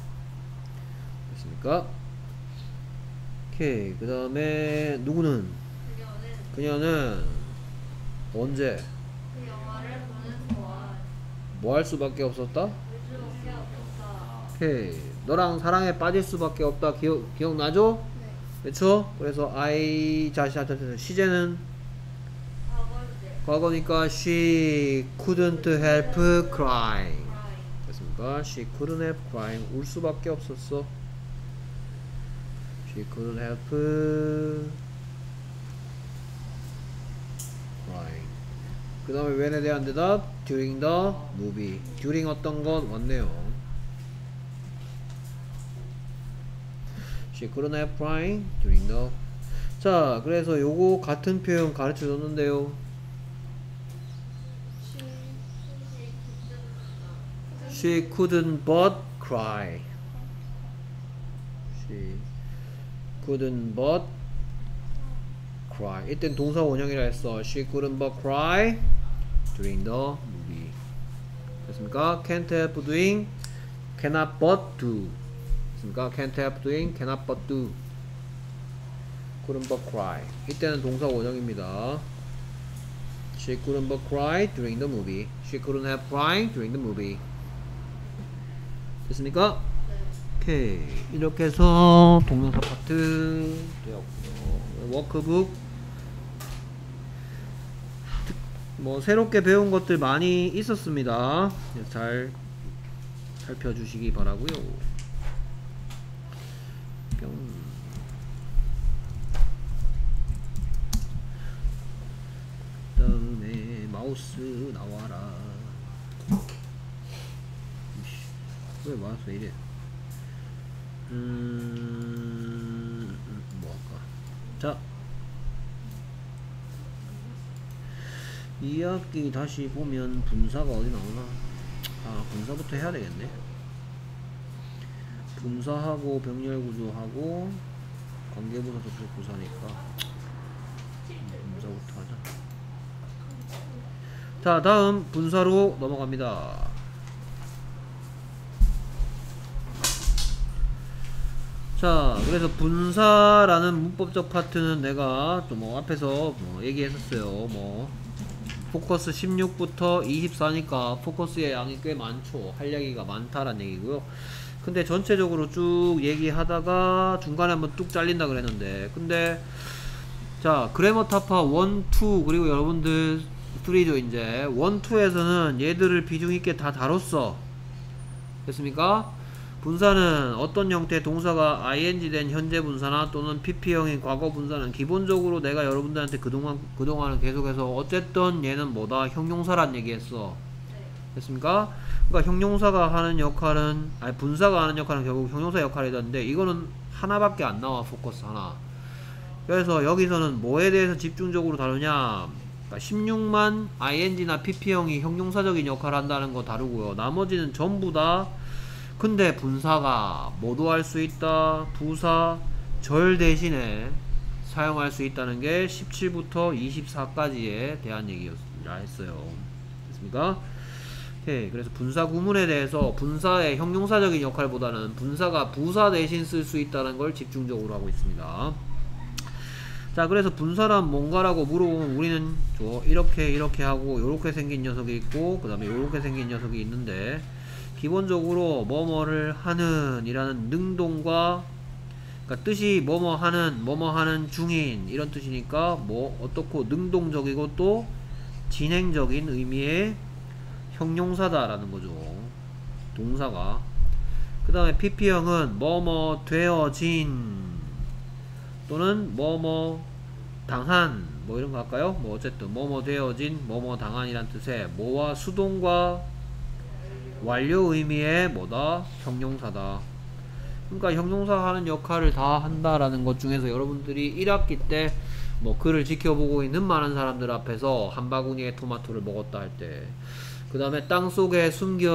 됐습니까? 오케이. 그 다음에 누구는? 그녀는 언제 그 영화를 보는 동안 뭐 할 수밖에 없었다? 요즘밖에 없었다. 오케이. 너랑 사랑에 빠질 수밖에 없다. 기억나죠? 네. 그렇죠? 그래서 시제는 과거인데 과거니까 she couldn't help crying. 됐습니까? She couldn't help crying. 울 수밖에 없었어. She couldn't help crying. 그 다음에 when에 대한 대답 during the movie. during 어떤 것 왔네요. She couldn't help crying during the. 자, 그래서 요거 같은 표현 가르쳐 줬는데요. She couldn't but cry. She couldn't but cry. 이땐 동사 원형이라 했어. She couldn't but cry during the movie. 됐습니까? Can't help doing, cannot but do. 됐습니까? Can't help doing, cannot but do. Couldn't but cry. 이때는 동사 원형입니다. She couldn't but cry during the movie. She couldn't help crying during the movie. 됐습니까? 오케이. 이렇게 해서 동명사 파트 되었고요. 워크북 뭐 새롭게 배운 것들 많이 있었습니다. 잘 살펴주시기 바라고요. 뿅. 그다음에 마우스 나와라. 왜 마우스 이래? 뭐 할까? 자, 2학기 다시 보면 분사가 어디 나오나? 아, 분사부터 해야 되겠네. 분사하고 병렬구조하고 관계부사 접속부사니까 분사부터 하자. 자, 다음 분사로 넘어갑니다. 자, 그래서 분사라는 문법적 파트는 내가 좀 뭐 앞에서 뭐 얘기했었어요. 뭐 포커스 16부터 24니까 포커스의 양이 꽤 많죠. 할 얘기가 많다란 얘기고요. 근데 전체적으로 쭉 얘기하다가 중간에 한번 뚝 잘린다 그랬는데, 근데 자, 그래머 타파 1, 2 그리고 여러분들 3죠. 이제 1, 2에서는 얘들을 비중 있게 다 다뤘어. 됐습니까? 분사는 어떤 형태의 동사가 ing 된 현재 분사나 또는 pp형인 과거 분사는 기본적으로 내가 여러분들한테 그동안은 계속해서 어쨌든 얘는 뭐다? 형용사란 얘기했어. 됐습니까? 그러니까 형용사가 하는 역할은, 아니 분사가 하는 역할은 결국 형용사 역할이던데, 이거는 하나밖에 안 나와. 포커스 하나. 그래서 여기서는 뭐에 대해서 집중적으로 다루냐, 그러니까 16만 ing나 pp형이 형용사적인 역할을 한다는 거 다루고요. 나머지는 전부 다 근데 분사가 뭐도 할 수 있다. 부사, 절 대신에 사용할 수 있다는 게 17부터 24까지에 대한 얘기였습니다. 했어요. 됐습니까? 오케이. 그래서 분사 구문에 대해서 분사의 형용사적인 역할보다는 분사가 부사 대신 쓸 수 있다는 걸 집중적으로 하고 있습니다. 자, 그래서 분사란 뭔가라고 물어보면 우리는 이렇게 하고 요렇게 생긴 녀석이 있고 그 다음에 요렇게 생긴 녀석이 있는데, 기본적으로 뭐뭐를 하는 이라는 능동과, 그러니까 뜻이 뭐뭐 하는 중인 이런 뜻이니까 뭐 어떻고 능동적이고 또 진행적인 의미의 형용사다라는 거죠. 동사가. 그 다음에 PP형은 뭐뭐 되어진 또는 뭐뭐 당한 뭐 이런 거 할까요? 뭐 어쨌든 뭐뭐 되어진 뭐뭐 당한이란 뜻의 뭐와 수동과 완료 의미의 뭐다? 형용사다. 그러니까 형용사 하는 역할을 다 한다라는 것 중에서 여러분들이 1학기 때 뭐 글을 지켜보고 있는 많은 사람들 앞에서 한 바구니의 토마토를 먹었다 할 때, 그 다음에 땅속에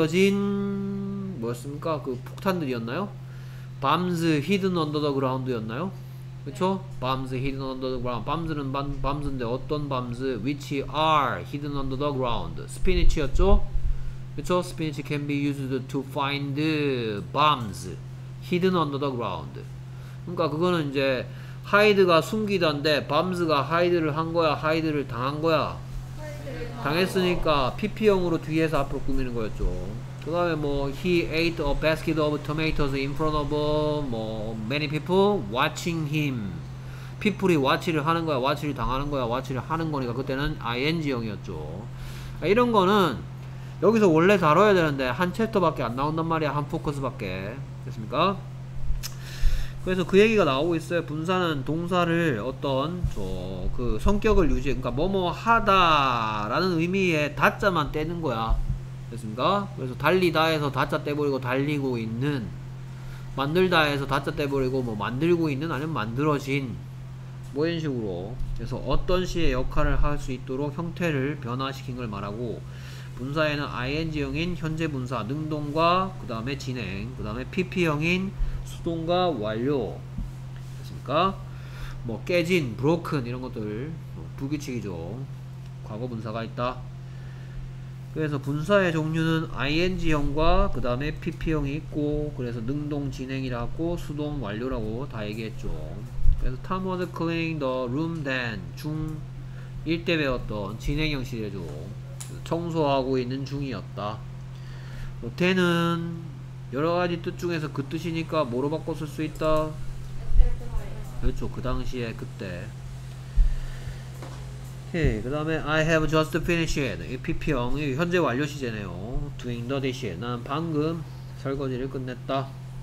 숨겨진 뭐였습니까? 그 폭탄들이었나요? bombs hidden under the ground 였나요? 그쵸? bombs hidden under the ground. bombs는 bombs인데 어떤 bombs? which are hidden under the ground. 스피니치였죠? 그쵸? spinach can be used to find bombs hidden under the ground. 그러니까 그거는 이제 hide가 숨기다인데 bombs가 hide를 한 거야, hide를 당한 거야? 당했으니까 PP형으로 뒤에서 앞으로 꾸미는 거였죠. 그 다음에 뭐 he ate a basket of tomatoes in front of 뭐 many people watching him. people이 watch를 하는 거야, watch를 당하는 거야, watch를 하는 거니까 그때는 ing형이었죠. 이런 거는 여기서 원래 다뤄야 되는데 한 챕터밖에 안 나온단 말이야. 한 포커스밖에. 됐습니까? 그래서 그 얘기가 나오고 있어요. 분사는 동사를 어떤 그 성격을 유지, 그러니까 뭐뭐 하다라는 의미의 다자만 떼는 거야. 됐습니까? 그래서 달리다에서 다자 떼버리고 달리고 있는, 만들다에서 다자 떼버리고 뭐 만들고 있는, 아니면 만들어진, 뭐 이런 식으로. 그래서 어떤 시의 역할을 할 수 있도록 형태를 변화시킨 걸 말하고, 분사에는 ing형인 현재 분사 능동과 그 다음에 진행, 그 다음에 pp형인 수동과 완료. 됐습니까? 뭐 깨진, broken 이런 것들 불규칙이죠. 과거 분사가 있다. 그래서 분사의 종류는 ing형과 그 다음에 pp형이 있고, 그래서 능동 진행이라고 수동 완료라고 다 얘기했죠. 그래서 Tom was cleaning the room then. 중1 때 배웠던 진행형 시제죠. 청소하고 있는 중이었다. the는 여러가지 뜻 중에서 그 뜻이니까 뭐로 바꿔 쓸 수 있다? 그렇죠. 그 당시에 그때. 그 다음에 I have just finished. 이 PP형 현재 완료 시제네요. doing the dish. 난 방금 설거지를 끝냈다.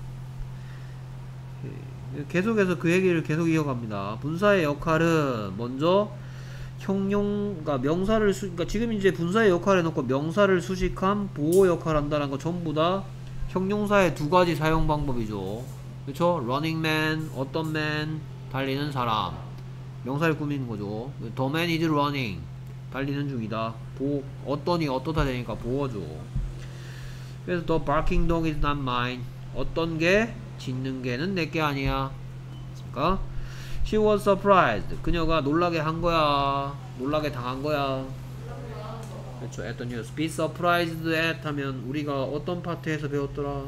계속해서 그 얘기를 계속 이어갑니다. 분사의 역할은 먼저 그러니까 명사를 그러니까 지금 이제 분사의 역할을 해놓고 명사를 수식함, 보호 역할을 한다는 거 전부 다 형용사의 두 가지 사용 방법이죠. 그쵸? running man, 어떤 man, 달리는 사람. 명사를 꾸미는 거죠. the man is running, 달리는 중이다. 어떤이 어떻다 되니까 보어죠. 그래서 the barking dog is not mine, 어떤 개, 짖는 개는 내게 아니야. 그러니까 she was surprised, 그녀가 놀라게 한 거야, 놀라게 당한 거야. 그렇죠. at the news. be surprised at 하면 우리가 어떤 파트에서 배웠더라?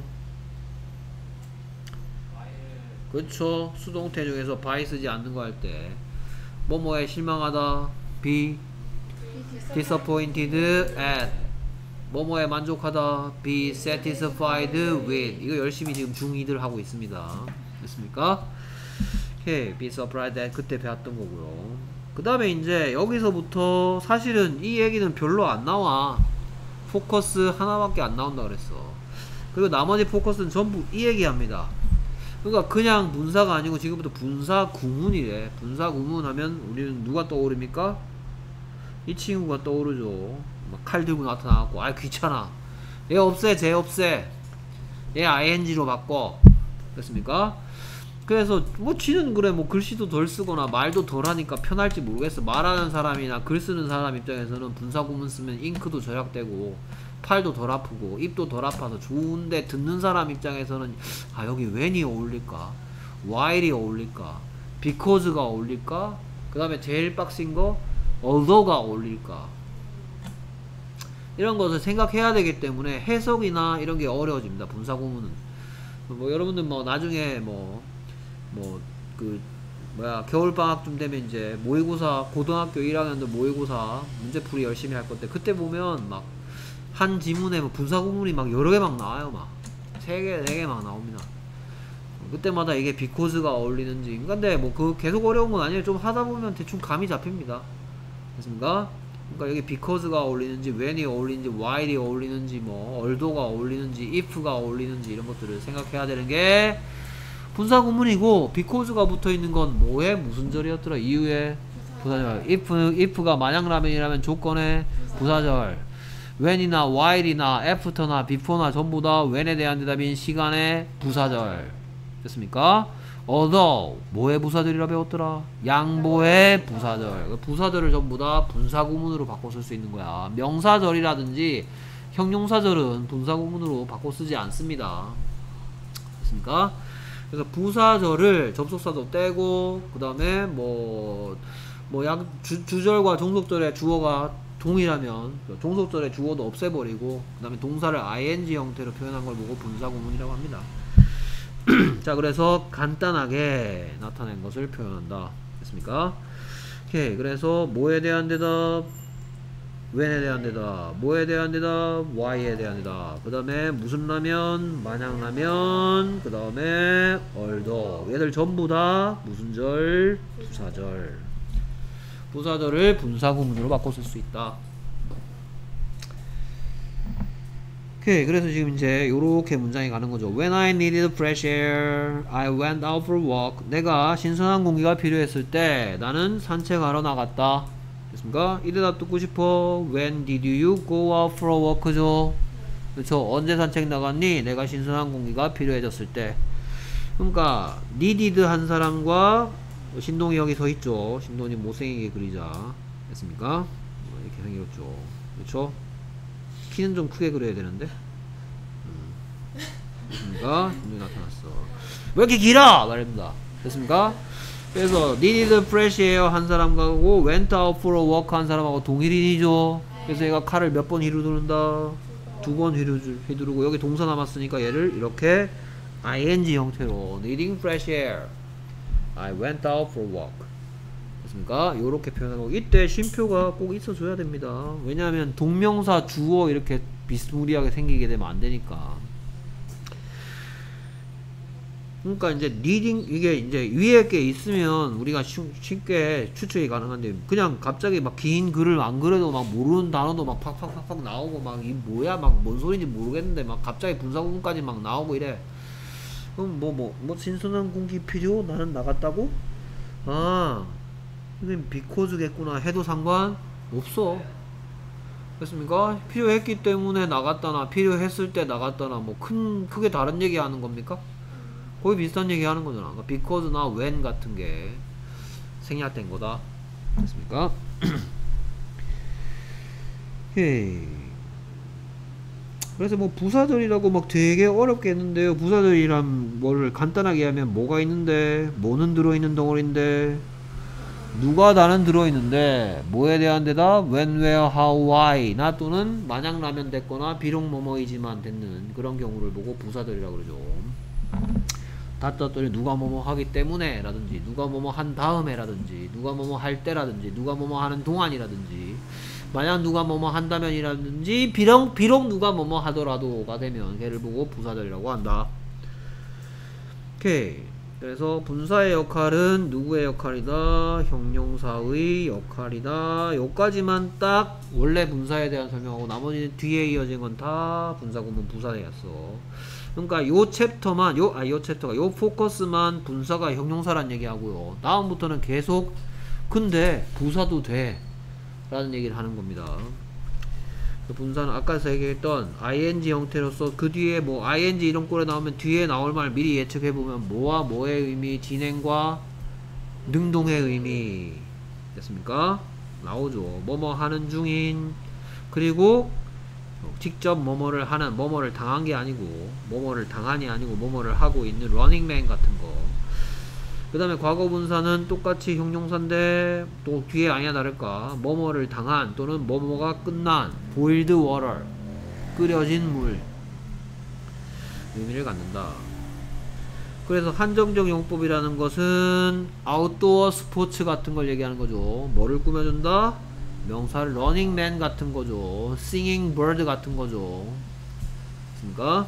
그렇죠. 수동태 중에서 by 쓰지 않는 거 할 때 뭐뭐에 실망하다, be disappointed at, 뭐뭐에 만족하다, be satisfied with. 이거 열심히 지금 중2들 하고 있습니다. 됐습니까? 오케이. be surprised at 그때 배웠던 거고요. 그 다음에 이제 여기서부터 사실은 이 얘기는 별로 안 나와. 포커스 하나밖에 안 나온다 그랬어. 그리고 나머지 포커스는 전부 이 얘기합니다. 그러니까 그냥 분사가 아니고 지금부터 분사 구문이래. 분사 구문 하면 우리는 누가 떠오릅니까? 이 친구가 떠오르죠. 막 칼 들고 나타나갖고 아 귀찮아, 얘 없애, 쟤 없애, 얘 ing로 바꿔. 됐습니까? 그래서 뭐 쥐는 그래 뭐 글씨도 덜 쓰거나 말도 덜 하니까 편할지 모르겠어. 말하는 사람이나 글 쓰는 사람 입장에서는 분사 구문 쓰면 잉크도 절약되고 팔도 덜 아프고 입도 덜 아파서 좋은데, 듣는 사람 입장에서는 아 여기 when이 어울릴까, while이 어울릴까, because가 어울릴까, 그 다음에 제일 빡신 거 although가 어울릴까, 이런 것을 생각해야 되기 때문에 해석이나 이런 게 어려워집니다. 분사 구문은. 뭐 여러분들 뭐 나중에 겨울방학쯤 되면 이제 모의고사, 고등학교 1학년들 모의고사 문제풀이 열심히 할 건데, 그때 보면 막 한 지문에 뭐 분사 구문이 막 여러 개 막 나와요. 막 3개, 4개 막 나옵니다. 그때마다 이게 because가 어울리는지. 근데 뭐 그 계속 어려운 건 아니에요. 좀 하다 보면 대충 감이 잡힙니다. 됐습니까? 그러니까 여기 because가 어울리는지 when이 어울리는지 while이 어울리는지 뭐 although가 어울리는지 if가 어울리는지 이런 것들을 생각해야 되는 게 분사 구문이고 because가 붙어있는 건 뭐에 무슨 절이었더라? 이유에 부사절. if가 만약라면이라면 조건의 부사절. when이나 while이나 after나 before나 전부 다 when에 대한 대답인 시간의 부사절. 됐습니까? although 뭐의 부사절이라 배웠더라? 양보의 부사절. 부사절을 전부 다 분사구문으로 바꿔 쓸 수 있는 거야. 명사절이라든지 형용사절은 분사구문으로 바꿔 쓰지 않습니다. 됐습니까? 그래서 부사절을 접속사도 떼고 그 다음에 주절과 종속절의 주어가 동일하면 종속절의 주어도 없애버리고 그 다음에 동사를 ing 형태로 표현한 걸 보고 분사구문이라고 합니다. 자, 그래서 간단하게 나타낸 것을 표현한다. 됐습니까? 오케이. 그래서 뭐에 대한 대답, when에 대한 대답, 뭐에 대한 대답, why에 대한 대답. 그 다음에 무슨 라면, 마냥 라면. 그 다음에 although. 얘들 전부 다 무슨 절, 부사절. 부사절을 분사구문으로 바꿔 쓸 수 있다. 오케이. 그래서 지금 이제 요렇게 문장이 가는 거죠. When I needed fresh air, I went out for a walk. 내가 신선한 공기가 필요했을 때 나는 산책하러 나갔다. 됐습니까? 이 대답 듣고 싶어. When did you go out for a walk죠? 그렇죠. 언제 산책 나갔니? 내가 신선한 공기가 필요해졌을 때. 그러니까 needed 한 사람과 신동이 여기 서 있죠. 신동이 못생기게 그리자. 됐습니까? 이렇게 생겼죠. 그렇죠? 키는 좀 크게 그려야 되는데. 됐습니까? 신동이 나타났어. 왜 이렇게 길어? 말입니다. 됐습니까? 그래서 needed fresh air 한 사람하고 went out for a walk 한 사람하고 동일인이죠. 그래서 얘가 칼을 몇 번 휘두른다? 2번 휘두르고 여기 동사 남았으니까 얘를 이렇게 ing 형태로 needing fresh air I went out for a walk. 됐습니까? 요렇게 표현하고 이때 쉼표가 꼭 있어줘야 됩니다. 왜냐하면 동명사 주어 이렇게 비스무리하게 생기게 되면 안 되니까. 그러니까 이제 리딩 이게 이제 위에 게 있으면 우리가 쉽게 추측이 가능한데 그냥 갑자기 막 긴 글을 안 그래도 막 모르는 단어도 막 팍팍팍팍 나오고 막 이 뭐야 막 뭔 소리인지 모르겠는데 막 갑자기 분사구문까지 막 나오고 이래. 그럼 뭐 신선한 공기 필요? 나는 나갔다고? 아 이건 비코즈겠구나 해도 상관 없어. 됐습니까? 필요했기 때문에 나갔다나 필요했을 때 나갔다나 뭐 크게 다른 얘기 하는 겁니까? 거의 비슷한 얘기 하는 거잖아. 그러니까 because나 when 같은 게 생략된 거다. 됐습니까? 오케이. 그래서 뭐 부사절이라고 막 되게 어렵게 했는데요. 부사절이란 뭐를 간단하게 하면 뭐가 있는데 뭐는 들어있는 덩어리인데 누가 다는 들어있는데 뭐에 대한 대답 when, where, how, why 나 또는 만약 라면 됐거나 비록 뭐뭐이지만 됐는 그런 경우를 보고 부사절이라고 그러죠. 다 떴더니 누가 뭐뭐 하기 때문에 라든지 누가 뭐뭐 한 다음에 라든지 누가 뭐뭐 할 때라든지 누가 뭐뭐 하는 동안이라든지 만약 누가 뭐뭐 한다면 이라든지 비록 누가 뭐뭐 하더라도가 되면 걔를 보고 부사절이라고 한다. 오케이. 그래서 분사의 역할은 누구의 역할이다? 형용사의 역할이다. 요까지만 딱 원래 분사에 대한 설명하고 나머지는 뒤에 이어진 건 다 분사구문 부사였어. 그러니까 요 챕터만 요 포커스만 분사가 형용사란 얘기하고요. 다음부터는 계속 근데 부사도 돼 라는 얘기를 하는 겁니다. 분사는 아까 얘기했던 ing 형태로서 그 뒤에 뭐 ing 이런 꼴에 나오면 뒤에 나올 말 미리 예측해보면 뭐와 뭐의 의미, 진행과 능동의 의미 됐습니까? 나오죠. 뭐뭐 하는 중인 그리고 직접 뭐뭐를 하는 뭐뭐를 당한 게 아니고 뭐뭐를 당한이 아니고 뭐뭐를 하고 있는 러닝맨 같은 거. 그 다음에 과거분사는 똑같이 형용사인데 또 뒤에 아니나 다를까 뭐뭐를 당한 또는 뭐뭐가 끝난 boiled water 끓여진 물 의미를 갖는다. 그래서 한정적 용법이라는 것은 아웃도어 스포츠 같은 걸 얘기하는 거죠. 뭐를 꾸며준다? 명사를 러닝맨 같은 거죠. singing bird 같은 거죠. 그러니까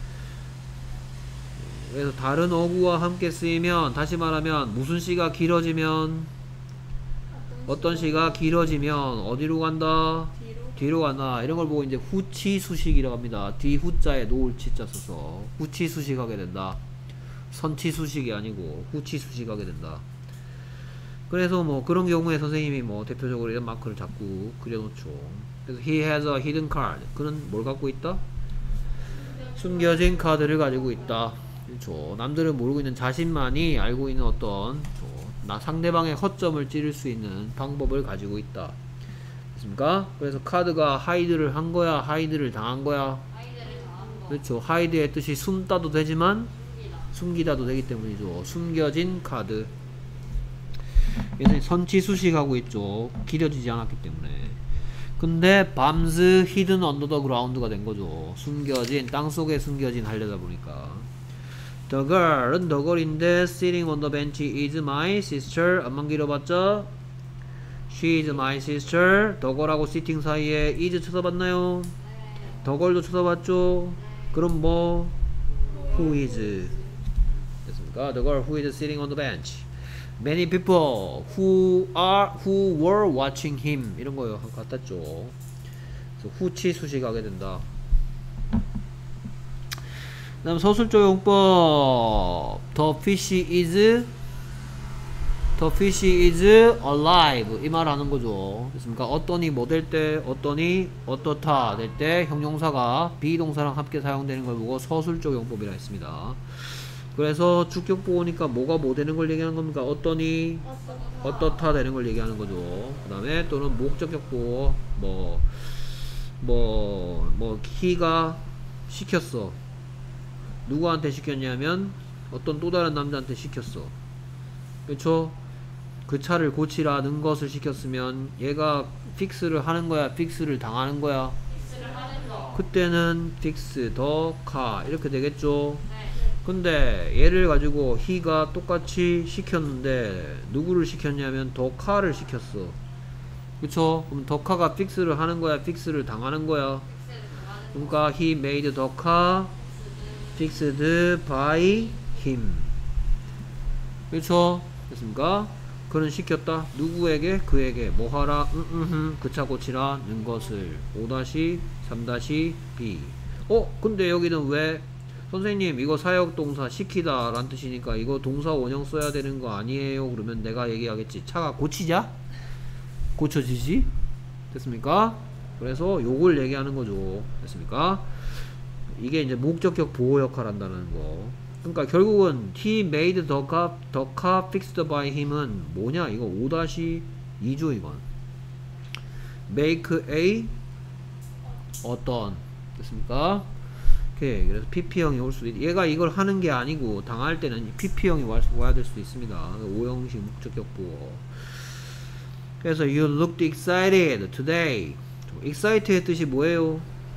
그래서 다른 어구와 함께 쓰이면 다시 말하면 무슨 시가 길어지면 어떤 시가 길어지면 어디로 간다? 뒤로. 뒤로 간다. 이런 걸 보고 이제 후치수식이라고 합니다. 뒤 후자에 놓을 치자 써서 후치수식 하게 된다. 선치수식이 아니고 후치수식 하게 된다. 그래서 뭐 그런 경우에 선생님이 뭐 대표적으로 이런 마크를 자꾸 그려놓죠. 그래서 he has a hidden card. 그는 뭘 갖고 있다? 숨겨진 카드를 가지고 있다. 그렇죠. 남들은 모르고 있는 자신만이 알고 있는 어떤 나 상대방의 허점을 찌를 수 있는 방법을 가지고 있다. 됐습니까? 그래서 카드가 하이드를 한 거야, 하이드를 당한 거야. 아이들을 당한 거. 그렇죠. 하이드의 뜻이 숨다도 되지만 숨기다도 되기 때문이죠. 숨겨진 카드. 그래서 선치수식하고 있죠. 길어지지 않았기 때문에. 근데 밤스 히든 언더 더 그라운드가 된 거죠. 숨겨진, 땅속에 숨겨진 하려다 보니까. The girl은 the girl인데 sitting on the bench is my sister. 안만 길어봤죠? She is my sister. the girl하고 sitting 사이에 is 쳐다봤나요? the girl도 쳐다봤죠? 그럼 뭐? Who is? 됐습니까? The girl who is sitting on the bench. Many people who were watching him. 이런 거요. 같았죠. 그래서 후치 수식하게 된다. 그 다음 서술조 용법. The fish is alive. 이 말 하는 거죠. 됐습니까? 어떠니 뭐 될 때, 어떠니 어떻다 될 때 형용사가 비동사랑 함께 사용되는 걸 보고 서술조 용법이라 했습니다. 그래서 주격 보호니까 뭐가 뭐 되는 걸 얘기하는 겁니까? 어떠니 어떻다 되는 걸 얘기하는 거죠. 그 다음에 또는 목적격 보호 he가 시켰어. 누구한테 시켰냐면 어떤 또 다른 남자한테 시켰어. 그쵸? 그 차를 고치라는 것을 시켰으면 얘가 픽스를 하는 거야, 픽스를 당하는 거야? 픽스를 하는 거. 그때는 픽스 더 카 이렇게 되겠죠. 네. 근데 얘를 가지고 he가 똑같이 시켰는데 누구를 시켰냐면 더 카를 시켰어. 그쵸? 그럼 더 카가 픽스를 하는 거야, 픽스를 당하는 거야? 픽스를 당하는 거. 그러니까 he made the car fixed by him. 그렇죠? 됐습니까? 그는 시켰다. 누구에게? 그에게. 뭐 하라? 그 차 고치라는 것을. 5-3-B. 근데 여기는 왜? 선생님 이거 사역동사 시키다 라는 뜻이니까 이거 동사 원형 써야 되는 거 아니에요? 그러면 내가 얘기하겠지. 차가 고치자? 고쳐지지? 됐습니까? 그래서 요걸 얘기하는 거죠. 됐습니까? 이게 이제 목적격 보호 역할 한다는 거. 그러니까 결국은 he made the car fixed by him은 뭐냐? 이거 5-2죠 이건. make a 어떤. 됐습니까? 오케이. 그래서 pp형이 올 수도 있. 얘가 이걸 하는 게 아니고 당할 때는 pp형이 와야 될 수도 있습니다. 5형식 목적격 보호. 그래서 you looked excited today. excited의 뜻이 뭐예요?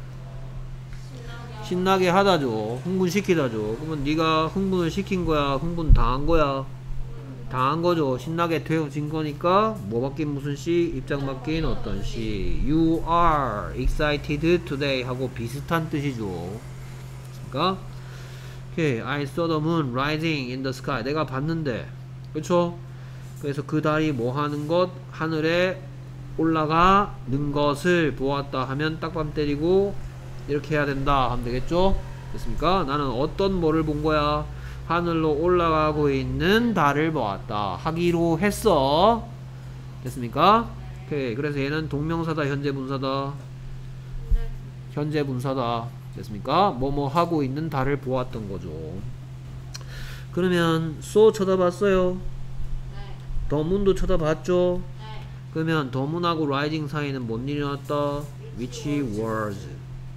신나게 하다죠. 흥분시키다죠. 그러면 네가 흥분을 시킨 거야? 흥분 당한 거야? 당한 거죠. 신나게 되어진 거니까 뭐 바뀐 무슨 시? 입장 바뀐 어떤 시? You are excited today 하고 비슷한 뜻이죠. 그러니까 오케이. I saw the moon rising in the sky. 내가 봤는데. 그렇죠? 그래서 그 달이 뭐 하는 것? 하늘에 올라가는 것을 보았다 하면 딱밤 때리고 이렇게 해야 된다 하면 되겠죠? 됐습니까? 나는 어떤 뭐를 본 거야? 하늘로 올라가고 있는 달을 보았다 하기로 했어. 됐습니까? 오케이. 그래서 얘는 동명사다, 현재 분사다? 현재 분사다. 됐습니까? 뭐뭐 하고 있는 달을 보았던 거죠. 그러면 so 쳐다봤어요? 네. 더문도 쳐다봤죠? 네. 그러면 더문하고 rising 사이는 뭔 일이 났다? which was.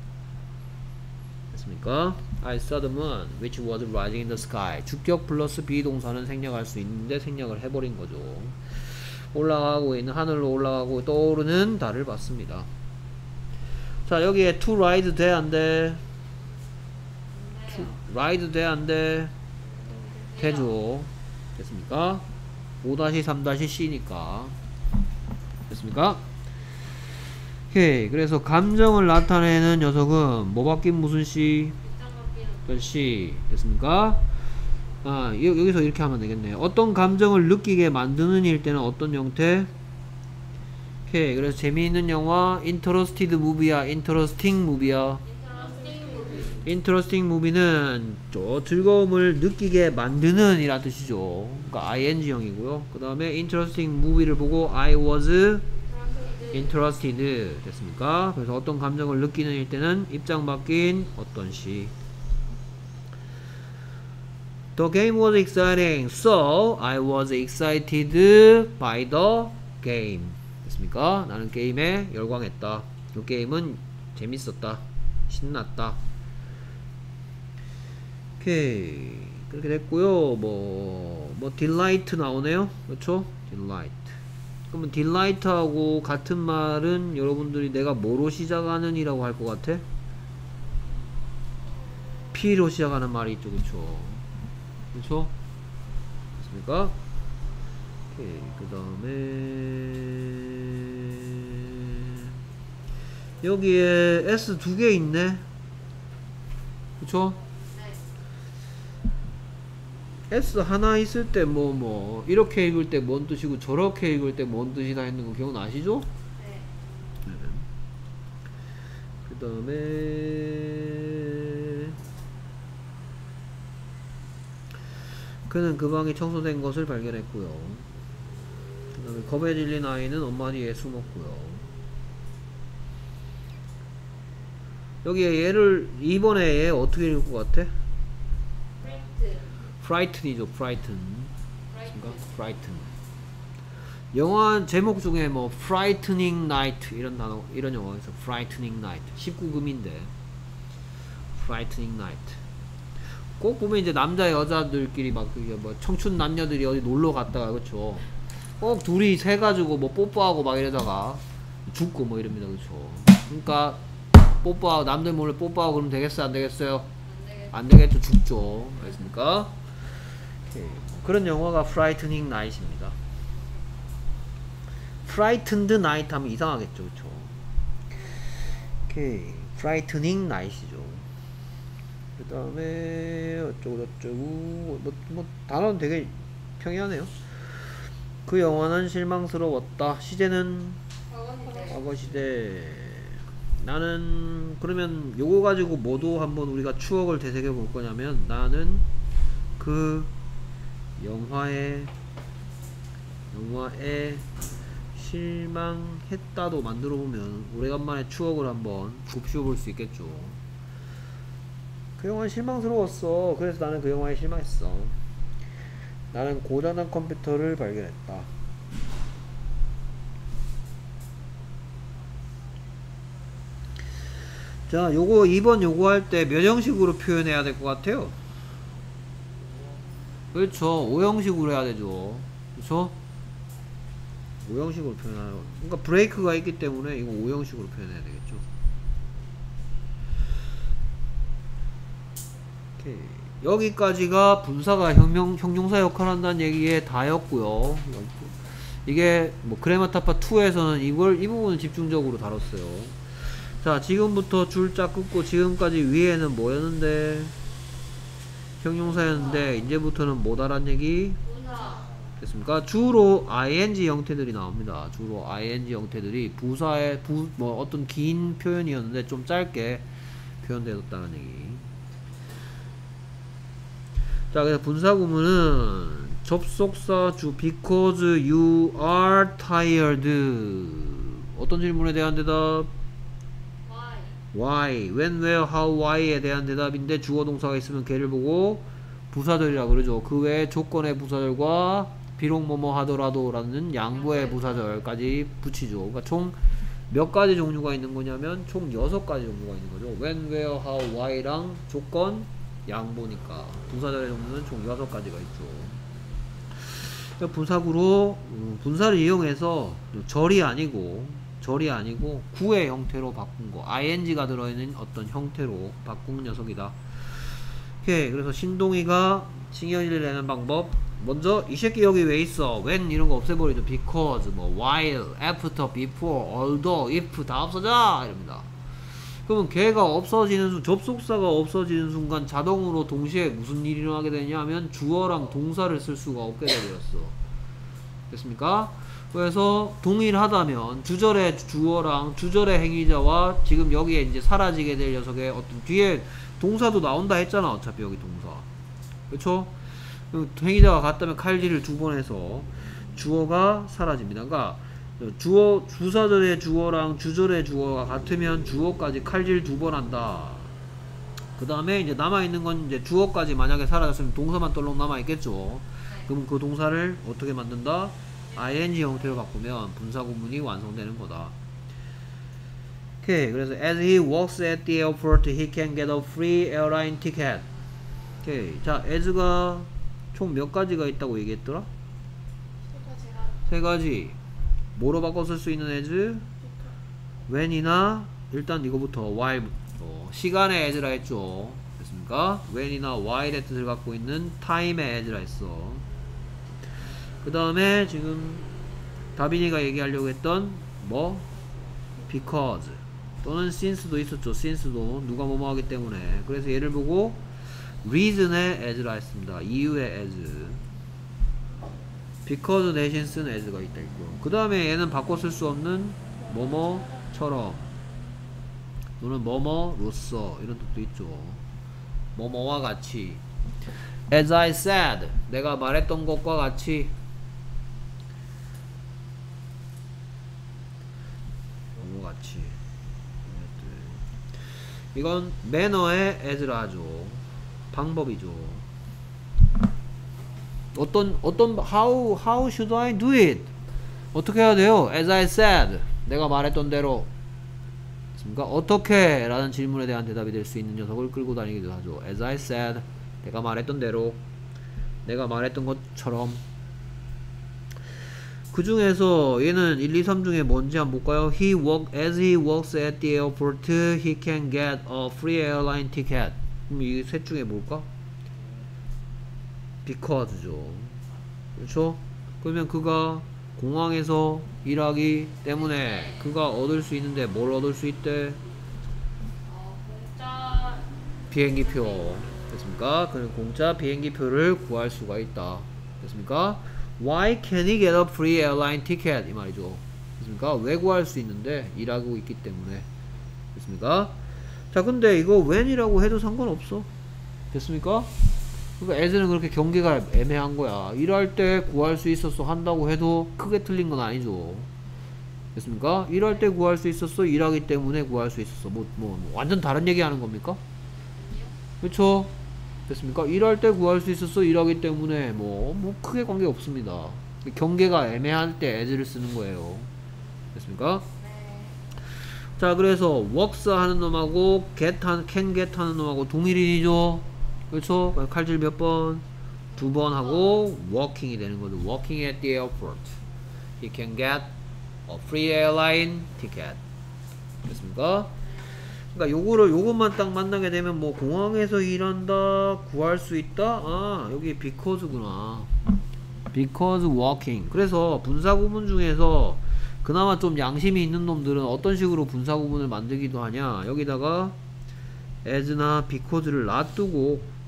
됐습니까? I saw the moon which was rising in the sky. 주격 플러스 비동사는 생략할 수 있는데 생략을 해버린 거죠. 올라가고 있는, 하늘로 올라가고 떠오르는 달을 봤습니다. 자, 여기에 to ride 돼 안 돼? to ride 돼 안 돼? 되죠. 됐습니까? 5-3-C니까. 됐습니까? 오케이. 그래서 감정을 나타내는 녀석은 뭐 바뀐 무슨 시? 입장 바뀌는 어떤 시? 됐습니까? 여기서 이렇게 하면 되겠네요. 어떤 감정을 느끼게 만드는 일 때는 어떤 형태? 오케이. 그래서 재미있는 영화 interested movie야, interesting movie야. interesting movie는 저 즐거움을 느끼게 만드는 이란 뜻이죠. 그러니까 ing형이고요. 그 다음에 interesting movie를 보고 I was interested 됐습니까? 그래서 어떤 감정을 느끼는 일 때는 입장 바뀐 어떤 시. The game was exciting, so I was excited by the game. 됐습니까? 나는 게임에 열광했다. 이 게임은 재밌었다. 신났다. 오케이. 그렇게 됐고요. 뭐 delight 나오네요. 그렇죠? delight. 그러면 delight하고 같은 말은 여러분들이 내가 뭐로 시작하는 이라고 할 것 같아? P로 시작하는 말이 있죠. 그렇죠? 그렇죠? 됐습니까? 오케이. 그 다음에 여기에 S 두 개 있네. 그쵸? S 하나 있을 때 뭐 이렇게 읽을 때 뭔 뜻이고 저렇게 읽을 때 뭔 뜻이다 했는 거 기억나시죠? 네. 그 다음에 그는 그 방이 청소된 것을 발견했고요. 그 다음에 겁에 질린 아이는 엄마 뒤에 숨었고요. 여기에 얘를 2번에 얘 어떻게 읽을 것 같아? frighten이죠. frighten. frighten. 영화 제목 중에 뭐 frightening night 이런 단어, 이런 영화가 있어. frightening night. 19금인데 frightening night. 꼭 보면 이제 남자 여자들끼리 막 그게 뭐 청춘 남녀들이 어디 놀러 갔다가 그쵸, 꼭 둘이 세 가지고 뭐 뽀뽀하고 막 이러다가 죽고 뭐 이럽니다. 그쵸. 그러니까 뽀뽀하고 남들 몰래 뽀뽀하고 그러면 되겠어요? 안 되겠어요? 안 되겠죠. 죽죠. 알겠습니까? 오케이. 그런 영화가 frightening night입니다. frightened night 하면 이상하겠죠. 그쵸? 오케이. frightening night이죠. 그 다음에 어쩌고 뭐 단어는 되게 평이하네요. 그 영화는 실망스러웠다. 시제는 과거시대. 나는 그러면 요거 가지고 뭐도 한번 우리가 추억을 되새겨 볼 거냐면, 나는 그 영화에 실망했다도 만들어 보면 오래간만에 추억을 한번 곱씹어 볼 수 있겠죠. 그 영화는 실망스러웠어. 그래서 나는 그 영화에 실망했어. 나는 고장난 컴퓨터를 발견했다. 자, 요거 2번 요거 할 때 몇 형식으로 표현해야 될 것 같아요? 그렇죠. 5형식으로 해야 되죠. 그렇죠? 5형식으로 표현하요. 그러니까 브레이크가 있기 때문에 이거 5형식으로 표현해야 되겠죠. 오케이. 여기까지가 분사가 형용사 역할을 한다는 얘기에 다였고요. 이게 뭐 그래마타파 2에서는 이 부분을 집중적으로 다뤘어요. 자, 지금부터 줄 쫙 긋고 지금까지 위에는 뭐였는데? 형용사였는데 이제부터는 뭐다란 얘기? 됐습니까? 주로 ing 형태들이 나옵니다. 주로 ing 형태들이 부사의 뭐 어떤 긴 표현이었는데 좀 짧게 표현되었다는 얘기. 자, 그래서 분사 구문은 접속사 주 because you are tired. 어떤 질문에 대한 대답? why, when, where, how, why에 대한 대답인데 주어 동사가 있으면 걔를 보고 부사절이라 그러죠. 그 외에 조건의 부사절과 비록 뭐뭐 하더라도 라는 양보의 부사절까지 붙이죠. 그러니까 총 몇 가지 종류가 있는 거냐면 총 6가지 종류가 있는 거죠. when, where, how, why랑 조건, 양보니까 부사절의 종류는 총 6가지가 있죠. 분사구로 분사를 이용해서 절이 아니고 구의 형태로 바꾼 거, ing가 들어있는 어떤 형태로 바꾼 녀석이다. 오케이. 그래서 신동이가 칭의어리를 내는 방법, 먼저 이 새끼 여기 왜 있어? when 이런 거 없애버리죠. because, 뭐 while, after, before, although, if 다 없어져 이럽니다. 그러면 걔가 없어지는 접속사가 없어지는 순간 자동으로 동시에 무슨 일이 일어나게 되냐 하면 주어랑 동사를 쓸 수가 없게 되었어. 됐습니까? 그래서 동일하다면 주절의 주어랑 주절의 행위자와 지금 여기에 이제 사라지게 될 녀석의 어떤 뒤에 동사도 나온다 했잖아. 어차피 여기 동사. 그쵸? 행위자가 같다면 칼질을 2번 해서 주어가 사라집니다. 그러니까 주사절의 주어랑 주절의 주어가 같으면 주어까지 칼질 2번 한다. 그 다음에 이제 남아있는 건 이제 주어까지 만약에 사라졌으면 동사만 떨렁 남아있겠죠. 그럼 그 동사를 어떻게 만든다? ing 형태로 바꾸면 분사구문이 완성되는 거다. 오케이. 그래서 as he works at the airport, he can get a free airline ticket. 오케이. 자, as가 총 몇 가지가 있다고 얘기했더라? 세 가지. 뭐로 바꿔 쓸 수 있는 as? when이나 일단 이거부터 while부터 시간의 as라 했죠. 됐습니까? when이나 while의 뜻을 갖고 있는 time의 as라 했어. 그 다음에 지금 다빈이가 얘기하려고 했던 뭐? because 또는 since도 있었죠. since도 누가 뭐뭐 하기 때문에. 그래서 얘를 보고 reason의 as라 했습니다. 이유의 as. because 대신 쓴 as가 있다 있고. 그 다음에 얘는 바꿔 쓸 수 없는 뭐뭐처럼 또는 뭐뭐로써 이런 뜻도 있죠. 뭐뭐와 같이. as I said 내가 말했던 것과 같이. 같이. 이건 매너의 as라 하죠. 방법이죠. how should I do it? 어떻게 해야 돼요? as I said 내가 말했던 대로. 그러니까 어떻게? 라는 질문에 대한 대답이 될 수 있는 녀석을 끌고 다니기도 하죠. as I said 내가 말했던 대로, 내가 말했던 것처럼. 그 중에서 얘는 1, 2, 3 중에 뭔지 한번 볼까요? as he works at the airport, he can get a free airline ticket. 그럼 이 셋 중에 뭘까? because죠. 그렇죠? 그러면 그가 공항에서 일하기 때문에 그가 얻을 수 있는데 뭘 얻을 수 있대? 공짜 비행기표. 됐습니까? 그럼 공짜 비행기표를 구할 수가 있다. 됐습니까? Why can he get a free airline ticket? 이 말이죠. 됐습니까? 왜 구할 수 있는데? 일하고 있기 때문에. 됐습니까? 자, 근데 이거 when이라고 해도 상관없어. 됐습니까? 그러니까 as는 그렇게 경계가 애매한 거야. 일할 때 구할 수 있었어 한다고 해도 크게 틀린 건 아니죠. 됐습니까? 일할 때 구할 수 있었어. 일하기 때문에 구할 수 있었어. 뭐 완전 다른 얘기 하는 겁니까? 그쵸? 됐습니까? 일할 때 구할 수 있었어. 일하기 때문에 뭐 크게 관계 없습니다. 경계가 애매할 때 as를 쓰는 거예요. 됐습니까? 자, 그래서 works 하는 놈하고 can get 하는 놈하고 동일인이죠. 그렇죠? 칼질 몇 번? 2번 하고 working이 되는 거죠. working at the airport. He can get a free airline ticket. 됐습니까? 그러니까 요것만 딱 만나게 되면 뭐 공항에서 일한다, 구할 수 있다. 아, 여기 because구나. because working. 그래서 분사구문 중에서 그나마 좀 양심이 있는 놈들은 어떤 식으로 분사구문을 만들기도 하냐. 여기다가 as나 because를 놔두고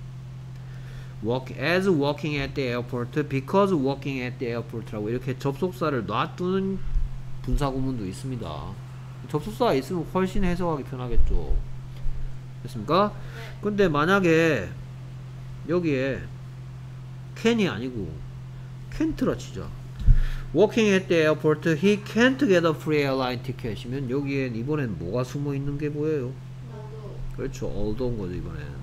as working at the airport, because working at the airport라고 이렇게 접속사를 놔두는 분사구문도 있습니다. 접속사가 있으면 훨씬 해석하기 편하겠죠. 됐습니까? 근데 만약에 여기에 can이 아니고 can't라 치자. working at the airport, he can't get a free airline ticket이면 여기엔 이번엔 뭐가 숨어 있는 게 보여요? 그렇죠. although 거죠 이번엔.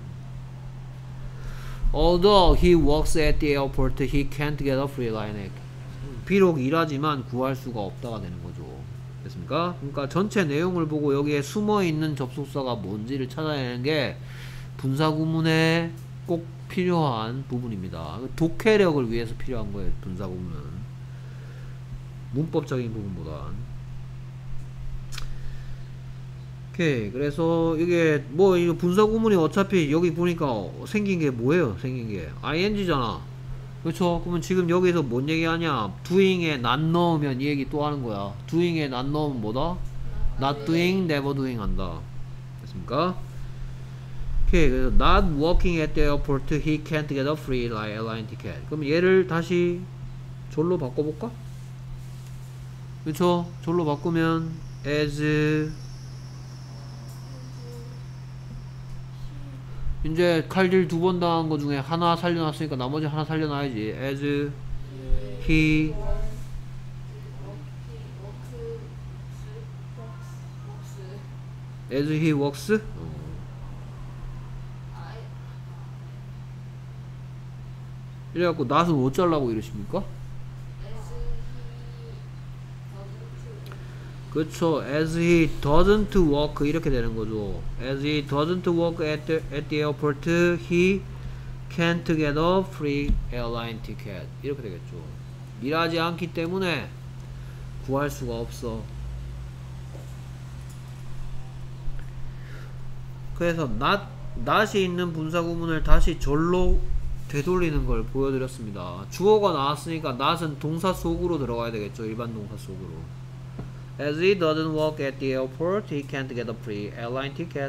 Although he works at the airport, he can't get a free airline. 비록 일하지만 구할 수가 없다가 되는 거죠. 됐습니까? 그러니까 전체 내용을 보고 여기에 숨어있는 접속사가 뭔지를 찾아내는 게 분사구문에 꼭 필요한 부분입니다. 독해력을 위해서 필요한 거예요. 분사구문은 문법적인 부분보단. 오케이. 그래서 이게 뭐 이 분사구문이 어차피 여기 보니까 생긴 게 뭐예요? 생긴 게 ing잖아. 그렇죠? 그러면 지금 여기서 뭔 얘기하냐? doing에 not 넣으면 이 얘기 또 하는 거야. doing에 not 넣으면 뭐다? not doing, never doing 한다. 됐습니까? 오케이. 그래서 not working at the airport, he can't get a free airline ticket. 그럼 얘를 다시 절로 바꿔볼까? 그쵸? 절로 바꾸면 as. 이제 칼질 2번 당한 거 중에 하나 살려놨으니까 나머지 하나 살려놔야지. as he as he works. 이래갖고 낫은 어쩌려고 이러십니까? 그쵸. as he doesn't work 이렇게 되는 거죠. as he doesn't work at the airport, he can't get a free airline ticket 이렇게 되겠죠. 일하지 않기 때문에 구할 수가 없어. 그래서 not이 있는 분사구문을 다시 절로 되돌리는 걸 보여드렸습니다. 주어가 나왔으니까 not은 동사 속으로 들어가야 되겠죠. 일반 동사 속으로. As he doesn't work at the airport, he can't get a free airline ticket.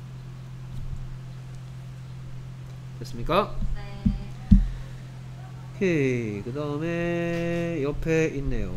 됐습니까? 네. 오케이. 그 다음에 옆에 있네요.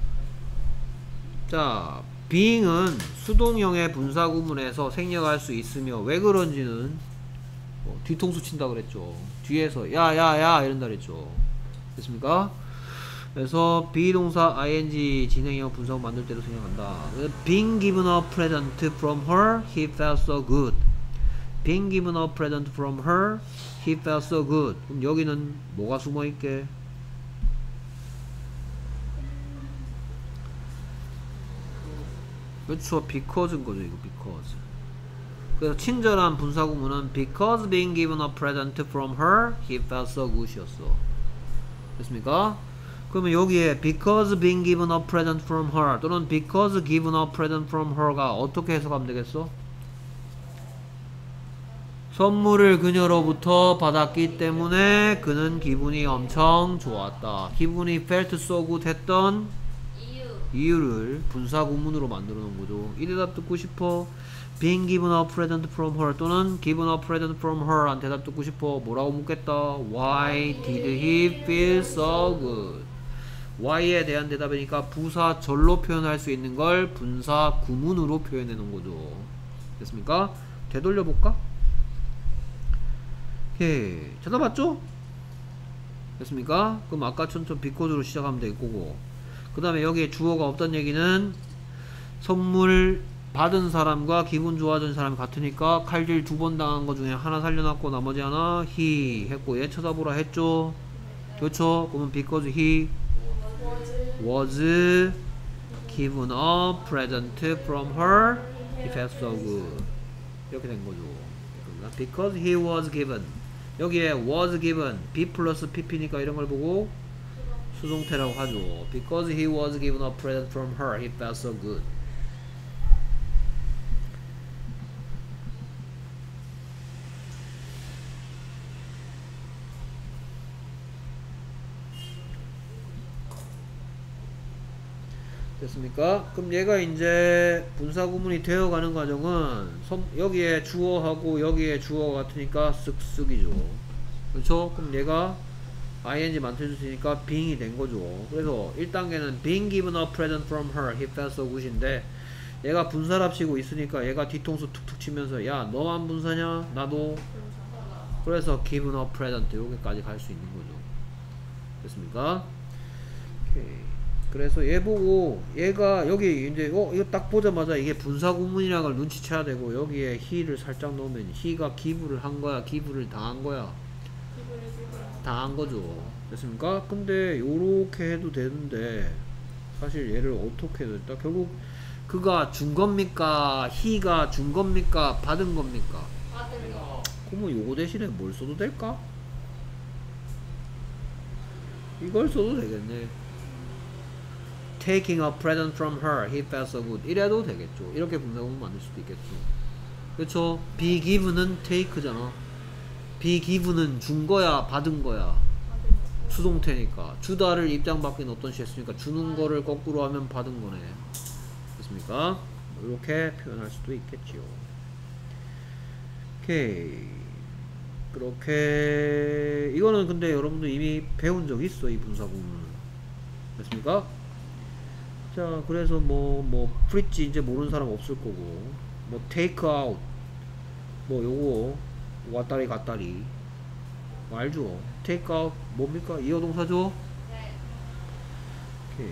자, being은 수동형의 분사구문에서 생략할 수 있으며 왜 그런지는 뒤통수 친다 그랬죠. 뒤에서 야야야 이런다 그랬죠. 됐습니까? 그래서 비동사 ing 진행형 분사구 만들 때도 생략한다. Being given a present from her, he felt so good. Being given a present from her, he felt so good. 그럼 여기는 뭐가 숨어있게? 그렇죠. because인 거죠. 이거 because. 그래서 친절한 분사구문은 because being given a present from her, he felt so good이었어. 됐습니까? 그러면 여기에 because being given a present from her 또는 because given a present from her가 어떻게 해석하면 되겠어? 선물을 그녀로부터 받았기 때문에 그는 기분이 엄청 좋았다. 기분이 felt so good 했던 이유를 분사구문으로 만들어 놓은 거죠. 이 대답 듣고 싶어? being given a present from her 또는 given a present from her 한 대답 듣고 싶어? 뭐라고 묻겠다? Why did he feel so good? Why에 대한 대답이니까 부사절로 표현할 수 있는 걸 분사구문으로 표현해 놓은 거죠. 됐습니까? 되돌려 볼까? 오케이. 찾아봤죠? 됐습니까? 그럼 아까처럼 비코즈로 시작하면 될 거고, 그 다음에 여기에 주어가 없던 얘기는 선물 받은 사람과 기분 좋아진 사람이 같으니까 칼질 2번 당한 거 중에 하나 살려놨고 나머지 하나 he 했고 얘 쳐다보라 했죠. 그렇죠? 그러면 because he was given a present from her, he felt so good 이렇게 된 거죠. because he was given, 여기에 was given be 플러스 pp니까 이런 걸 보고 수동태라고 하죠. because he was given a present from her, he felt so good. 됐습니까? 그럼 얘가 이제 분사구문이 되어가는 과정은 여기에 주어하고 여기에 주어가 같으니까 쓱쓱이죠. 그렇죠? 그럼 얘가 ing 만들어주시니까 being이 된 거죠. 그래서 1단계는 being given a present from her, he felt so good인데 얘가 분사랍시고 있으니까 얘가 뒤통수 툭툭 치면서 야 너만 분사냐? 나도. 그래서 given a present 여기까지 갈 수 있는 거죠. 됐습니까? 오케이. 그래서 얘 보고 얘가 여기 이제 이거 딱 보자마자 이게 분사구문이라는 걸 눈치채야 되고 여기에 he를 살짝 넣으면 he가 기부를 한 거야, 기부를 당한 거야? 당한 거죠. 됐습니까? 근데 요렇게 해도 되는데 사실 얘를 어떻게 해야 될까? 결국 그가 준 겁니까? he가 준 겁니까? 받은 겁니까? 받은 거. 그러면 요거 대신에 뭘 써도 될까? 이걸 써도 되겠네. Taking a present from her, he felt so good. 이래도 되겠죠. 이렇게 분사구문 만들 수도 있겠죠. 그렇죠? be given은 take잖아. be given은 준 거야, 받은 거야. 수동태니까. 주다를 입장 바뀐 어떤 시 했으니까 주는 거를 거꾸로 하면 받은 거네. 됐습니까? 이렇게 표현할 수도 있겠지요. 오케이. 그렇게 이거는 근데 여러분들 이미 배운 적 있어, 이 분사구문은. 됐습니까? 자, 그래서 뭐 프리지 이제 모르는 사람 없을 거고, 뭐 테이크 아웃, 뭐 요거 왔다리 갔다리 뭐 알죠? 테이크 아웃 뭡니까? 이어 동사죠? 네. 오케이.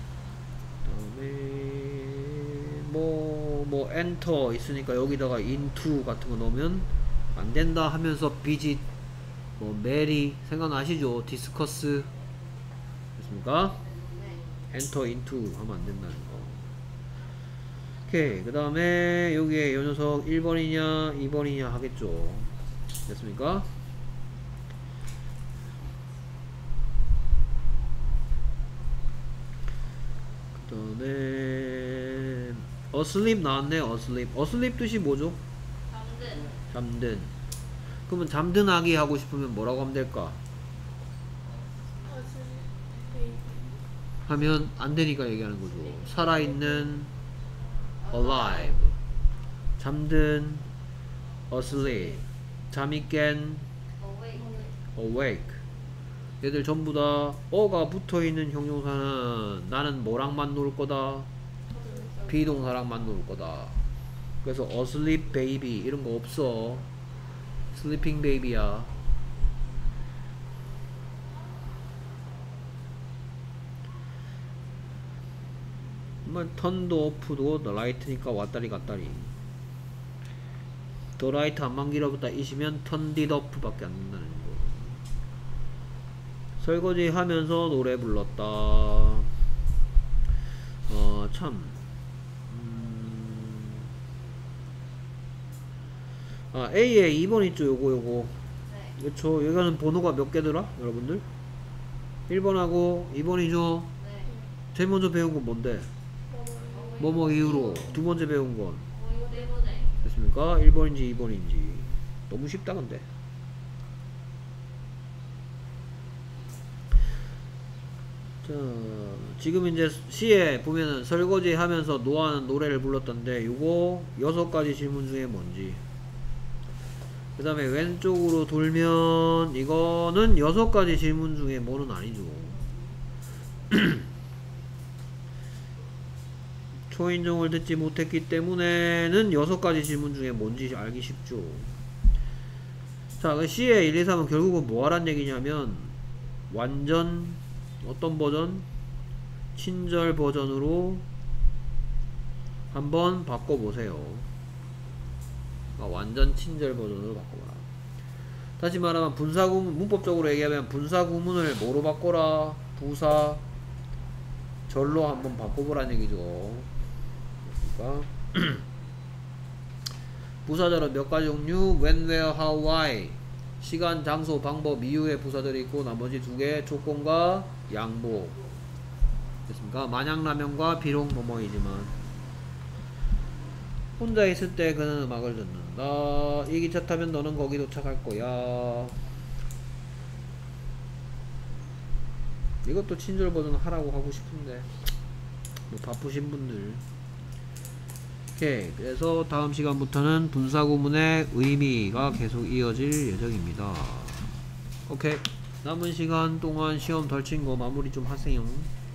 그다음에 뭐 엔터 있으니까 여기다가 into 같은 거 넣으면 안 된다 하면서 visit, 뭐 메리 생각나시죠? 디스커스 됐습니까? 네. enter into 하면 안 된다는 거. 오케이. 그 다음에 여기에 요 녀석 1번이냐 2번이냐 하겠죠. 됐습니까? 그 다음에 asleep 나왔네. asleep 뜻이 뭐죠? 잠든. 잠든. 그러면 잠든 아기 하고 싶으면 뭐라고 하면 될까? 어슬 베이비. 하면 안 되니까 얘기하는 거죠. 살아있는 alive, 잠든 asleep, 잠이 깬 Awake. awake. 얘들 전부 다 어가 붙어있는 형용사는 나는 뭐랑만 놀 거다? 비동사랑만 놀 거다. 그래서 asleep baby 이런 거 없어. sleeping baby야. 턴도 오프도 the right니까 왔다리 갔다리. the right 안만 길어붙다 이시면 turned it off 밖에 안 된다는 거. 설거지 하면서 노래 불렀다. 참. A에 2번 있죠. 요거. 네. 그쵸. 여기는 번호가 몇 개더라? 여러분들? 1번하고 2번이죠. 네. 제일 먼저 배운 건 뭔데? 뭐뭐 이후로 두 번째 배운 건 이거 때문에. 됐습니까? 1번인지 2번인지. 너무 쉽다 근데. 자, 지금 이제 시에 보면은 설거지 하면서 노아는 노래를 불렀던데 요거 6가지 질문 중에 뭔지. 그 다음에 왼쪽으로 돌면 이거는 6가지 질문 중에 뭐는 아니죠. 초인종을 듣지 못했기 때문에는 6가지 질문 중에 뭔지 알기 쉽죠. 자, 그 C의 1, 2, 3은 결국은 뭐 하란 얘기냐면 완전 어떤 버전? 친절 버전으로 한번 바꿔보세요. 완전 친절 버전으로 바꿔봐라. 다시 말하면 분사구문, 문법적으로 얘기하면 분사구문을 뭐로 바꿔라? 부사 절로 한번 바꿔보라는 얘기죠. 그러니까 부사절은 몇 가지 종류? when, where, how, why. 시간, 장소, 방법, 이유의 부사절이 있고 나머지 2개 조건과 양보. 됐습니까? 마냥 라면과 비록 뭐뭐이지만 혼자 있을 때 그는 음악을 듣는다. 이 기차 타면 너는 거기 도착할 거야. 이것도 친절 버전 하라고 하고 싶은데 뭐 바쁘신 분들. 오케이. 그래서 다음 시간부터는 분사구문의 의미가 계속 이어질 예정입니다. 오케이. 남은 시간 동안 시험 덜 친 거 마무리 좀 하세요.